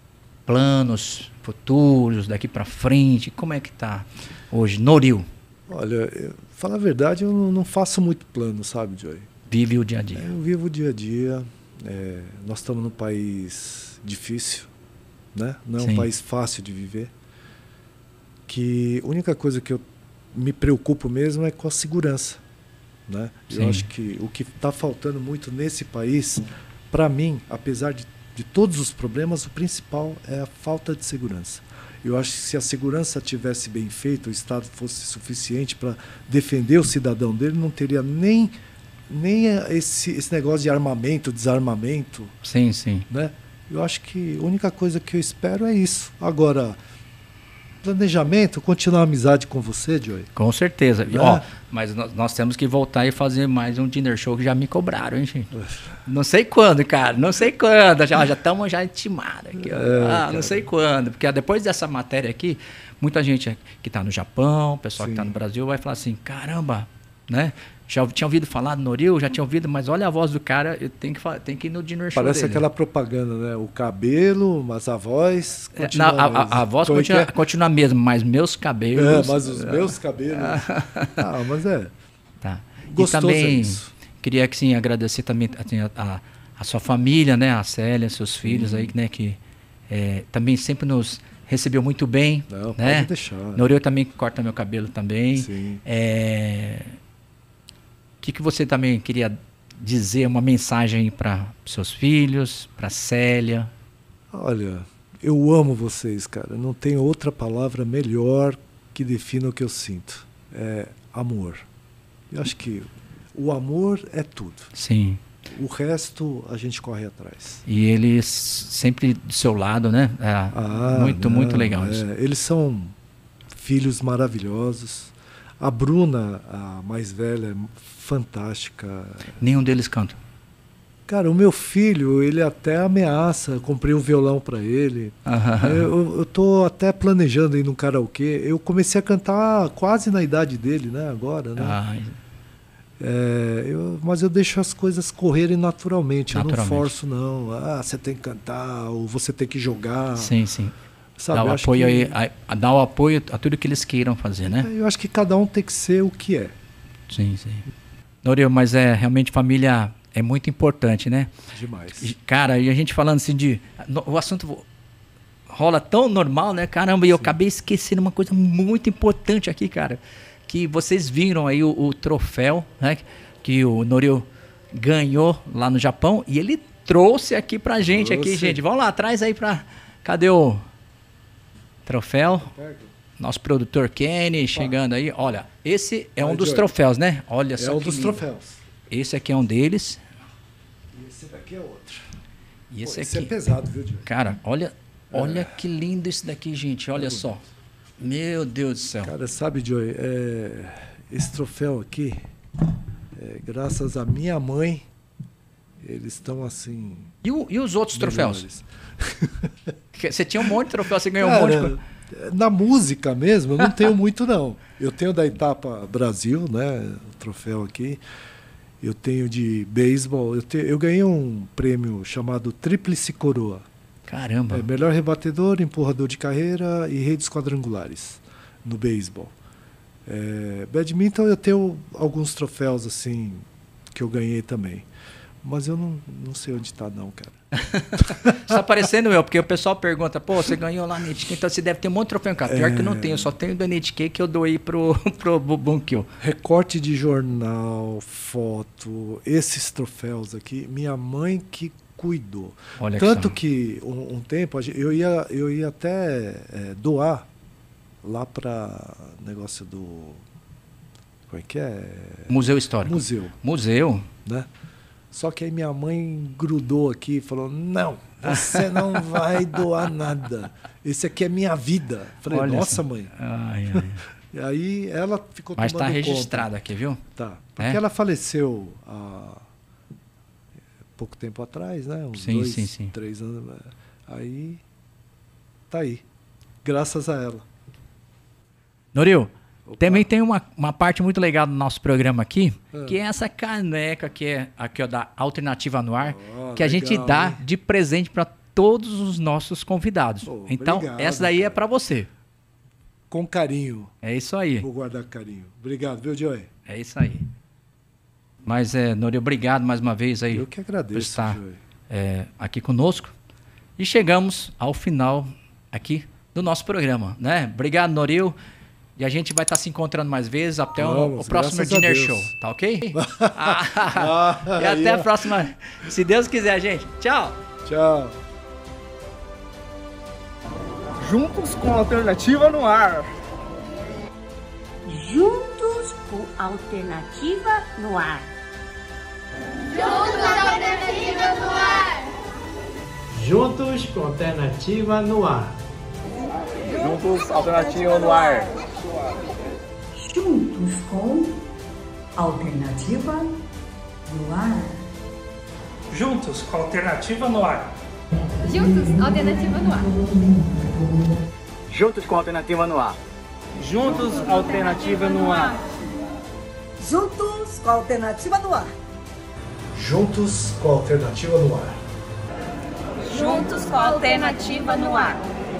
planos futuros daqui para frente? Como é que tá hoje, Noril? Olha, eu, falar a verdade, eu não faço muito plano, sabe, Joey? Vive o dia a dia. Eu vivo o dia a dia. É, nós estamos num país difícil, né? Não é Sim. um país fácil de viver. Que a única coisa que eu me preocupo mesmo é com a segurança, né? Eu acho que o que está faltando muito nesse país, para mim, apesar de, de todos os problemas, o principal é a falta de segurança. Eu acho que se a segurança tivesse bem feita, o Estado fosse suficiente para defender o cidadão dele, não teria nem, nem esse, esse negócio de armamento, desarmamento. Sim, sim. Né? Eu acho que a única coisa que eu espero é isso. Agora, planejamento, continuar a amizade com você, Joey. Com certeza. E, ó, mas nós, nós temos que voltar e fazer mais um dinner show que já me cobraram, hein, gente? Não sei quando, cara. Não sei quando. Já estamos já intimados aqui. Ó. É, ah, cara. Não sei quando. Porque depois dessa matéria aqui, muita gente que está no Japão, pessoal Sim. que está no Brasil, vai falar assim, caramba, né? Já tinha ouvido falar do Noril, já tinha ouvido, mas olha a voz do cara, eu tenho que, tenho que ir no dinner show Parece dele. aquela propaganda, né? O cabelo, mas a voz continua é, não, a, a, a voz continua, é? continua a mesma, mas meus cabelos... É, mas os é. meus cabelos... ah, mas é... Tá. Gostoso e também é isso. Queria que, sim, agradecer também assim, a, a, a sua família, né? A Célia, seus filhos hum. aí, né? Que é, também sempre nos recebeu muito bem. Não, né? Pode deixar. Noril também corta meu cabelo também. Sim. É... O que, que você também queria dizer, uma mensagem para seus filhos, para Célia? Olha, eu amo vocês, cara. Não tem outra palavra melhor que defina o que eu sinto. É amor. Eu acho que o amor é tudo. Sim. O resto a gente corre atrás. E eles sempre do seu lado, né? É, ah, muito, não, muito legal é, isso. Eles são filhos maravilhosos. A Bruna, a mais velha, é fantástica. Nenhum deles canta? Cara, o meu filho, ele até ameaça, comprei um violão para ele. Aham. Eu, eu tô até planejando ir num karaokê. Eu comecei a cantar quase na idade dele, né? Agora, né? Ai, É, eu, mas eu deixo as coisas correrem naturalmente. Eu não Naturalmente. forço, não. Ah, você tem que cantar, ou você tem que jogar. sim, sim. Sabe? Dá o Eu acho apoio que- aí, a- dá o apoio a tudo que eles queiram fazer, né? Eu acho que cada um tem que ser o que é. Sim, sim. Noril, mas é realmente família é muito importante, né? Demais. E, cara, e a gente falando assim de. no- O assunto rola tão normal, né? Caramba, e eu acabei esquecendo uma coisa muito importante aqui, cara. Que vocês viram aí o, o troféu, né? Que o Noril ganhou lá no Japão e ele trouxe aqui pra gente, aqui, Trouxe. gente. Vamos lá, traz aí pra. Cadê o troféu? Nosso produtor Kenny chegando aí. Olha, esse é um Vai, dos Joey. troféus, né? Olha É só um que dos lindo. troféus. Esse aqui é um deles. E esse daqui é outro. E esse Pô, esse aqui. é pesado, viu, Diogo? Cara, olha, olha que lindo esse daqui, gente. Olha só. Meu Deus do céu. Cara, sabe, Joey, é, esse troféu aqui, é, graças à minha mãe, eles estão assim. E, o- e os outros troféus? melhores. Que- Você tinha um monte de troféu, você ganhou um monte de Cara, coisa. na música mesmo, eu não tenho muito, não. Eu tenho da etapa Brasil, né? O troféu aqui. Eu tenho de beisebol. Eu, te- eu ganhei um prêmio chamado Tríplice Coroa. Caramba. É, melhor rebatedor, empurrador de carreira e redes quadrangulares no beisebol. É, badminton eu tenho alguns troféus assim que eu ganhei também. Mas eu não, não sei onde está não, cara. Tá parecendo eu, porque o pessoal pergunta, pô, você ganhou lá na Netiquê, então você deve ter um monte de troféu. Cara, pior que eu não tenho, eu só tenho da Netiquê que eu doei pro, pro Bunkyo. Recorte de jornal, foto, esses troféus aqui, minha mãe que cuidou. Olha que Tanto só. que um, um tempo a gente- eu ia, eu ia até é, doar lá para negócio do. Como é que é? Museu Histórico. Museu, Museu? né? Só que aí minha mãe grudou aqui e falou: não, você não vai doar nada. Esse aqui é minha vida. Falei, Olha nossa, só. mãe. Ai, ai. E aí ela ficou Mas tá tomando conta. registrado aqui, viu? Tá. Porque É? ela faleceu há pouco tempo atrás, né? Uns Sim, dois, sim, sim. três anos. né? Aí tá aí. Graças a ela. Noril, Opa. também tem uma, uma parte muito legal do nosso programa aqui, Ah. que é essa caneca que é aqui, ó, da Alternativa no Ar, Oh, que a gente legal, dá hein? de presente para todos os nossos convidados. Oh, então, obrigado, essa daí é cara. para você. Com carinho. É isso aí. Vou guardar com carinho. Obrigado, viu, Joey? É isso aí. Mas, é, Noril, obrigado mais uma vez aí Eu que por agradeço, estar Joey. é, aqui conosco. E chegamos ao final aqui do nosso programa, né? Obrigado, Noril. E a gente vai estar se encontrando mais vezes até o- Vamos, o, próximo graças a Dinner Deus. Show, tá ok? Ah, e até aí, a ó. próxima, se Deus quiser, gente. Tchau! Tchau. Juntos com a Alternativa no Ar. Juntos com Alternativa no Ar. Juntos com Alternativa no Ar. Juntos, Alternativa no Ar. Juntos com Alternativa no Ar. Juntos com a Alternativa no Ar. Juntos, Alternativa no Ar. Juntos com a Alternativa no Ar. Juntos, Alternativa no Ar. Juntos com a Alternativa no Ar. Juntos com a Alternativa no Ar. Juntos com a Alternativa no Ar.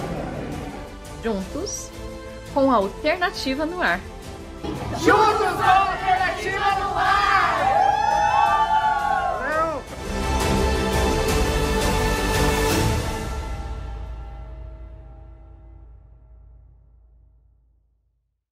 Juntos com a Alternativa no Ar. Juntos, Alternativa no Ar.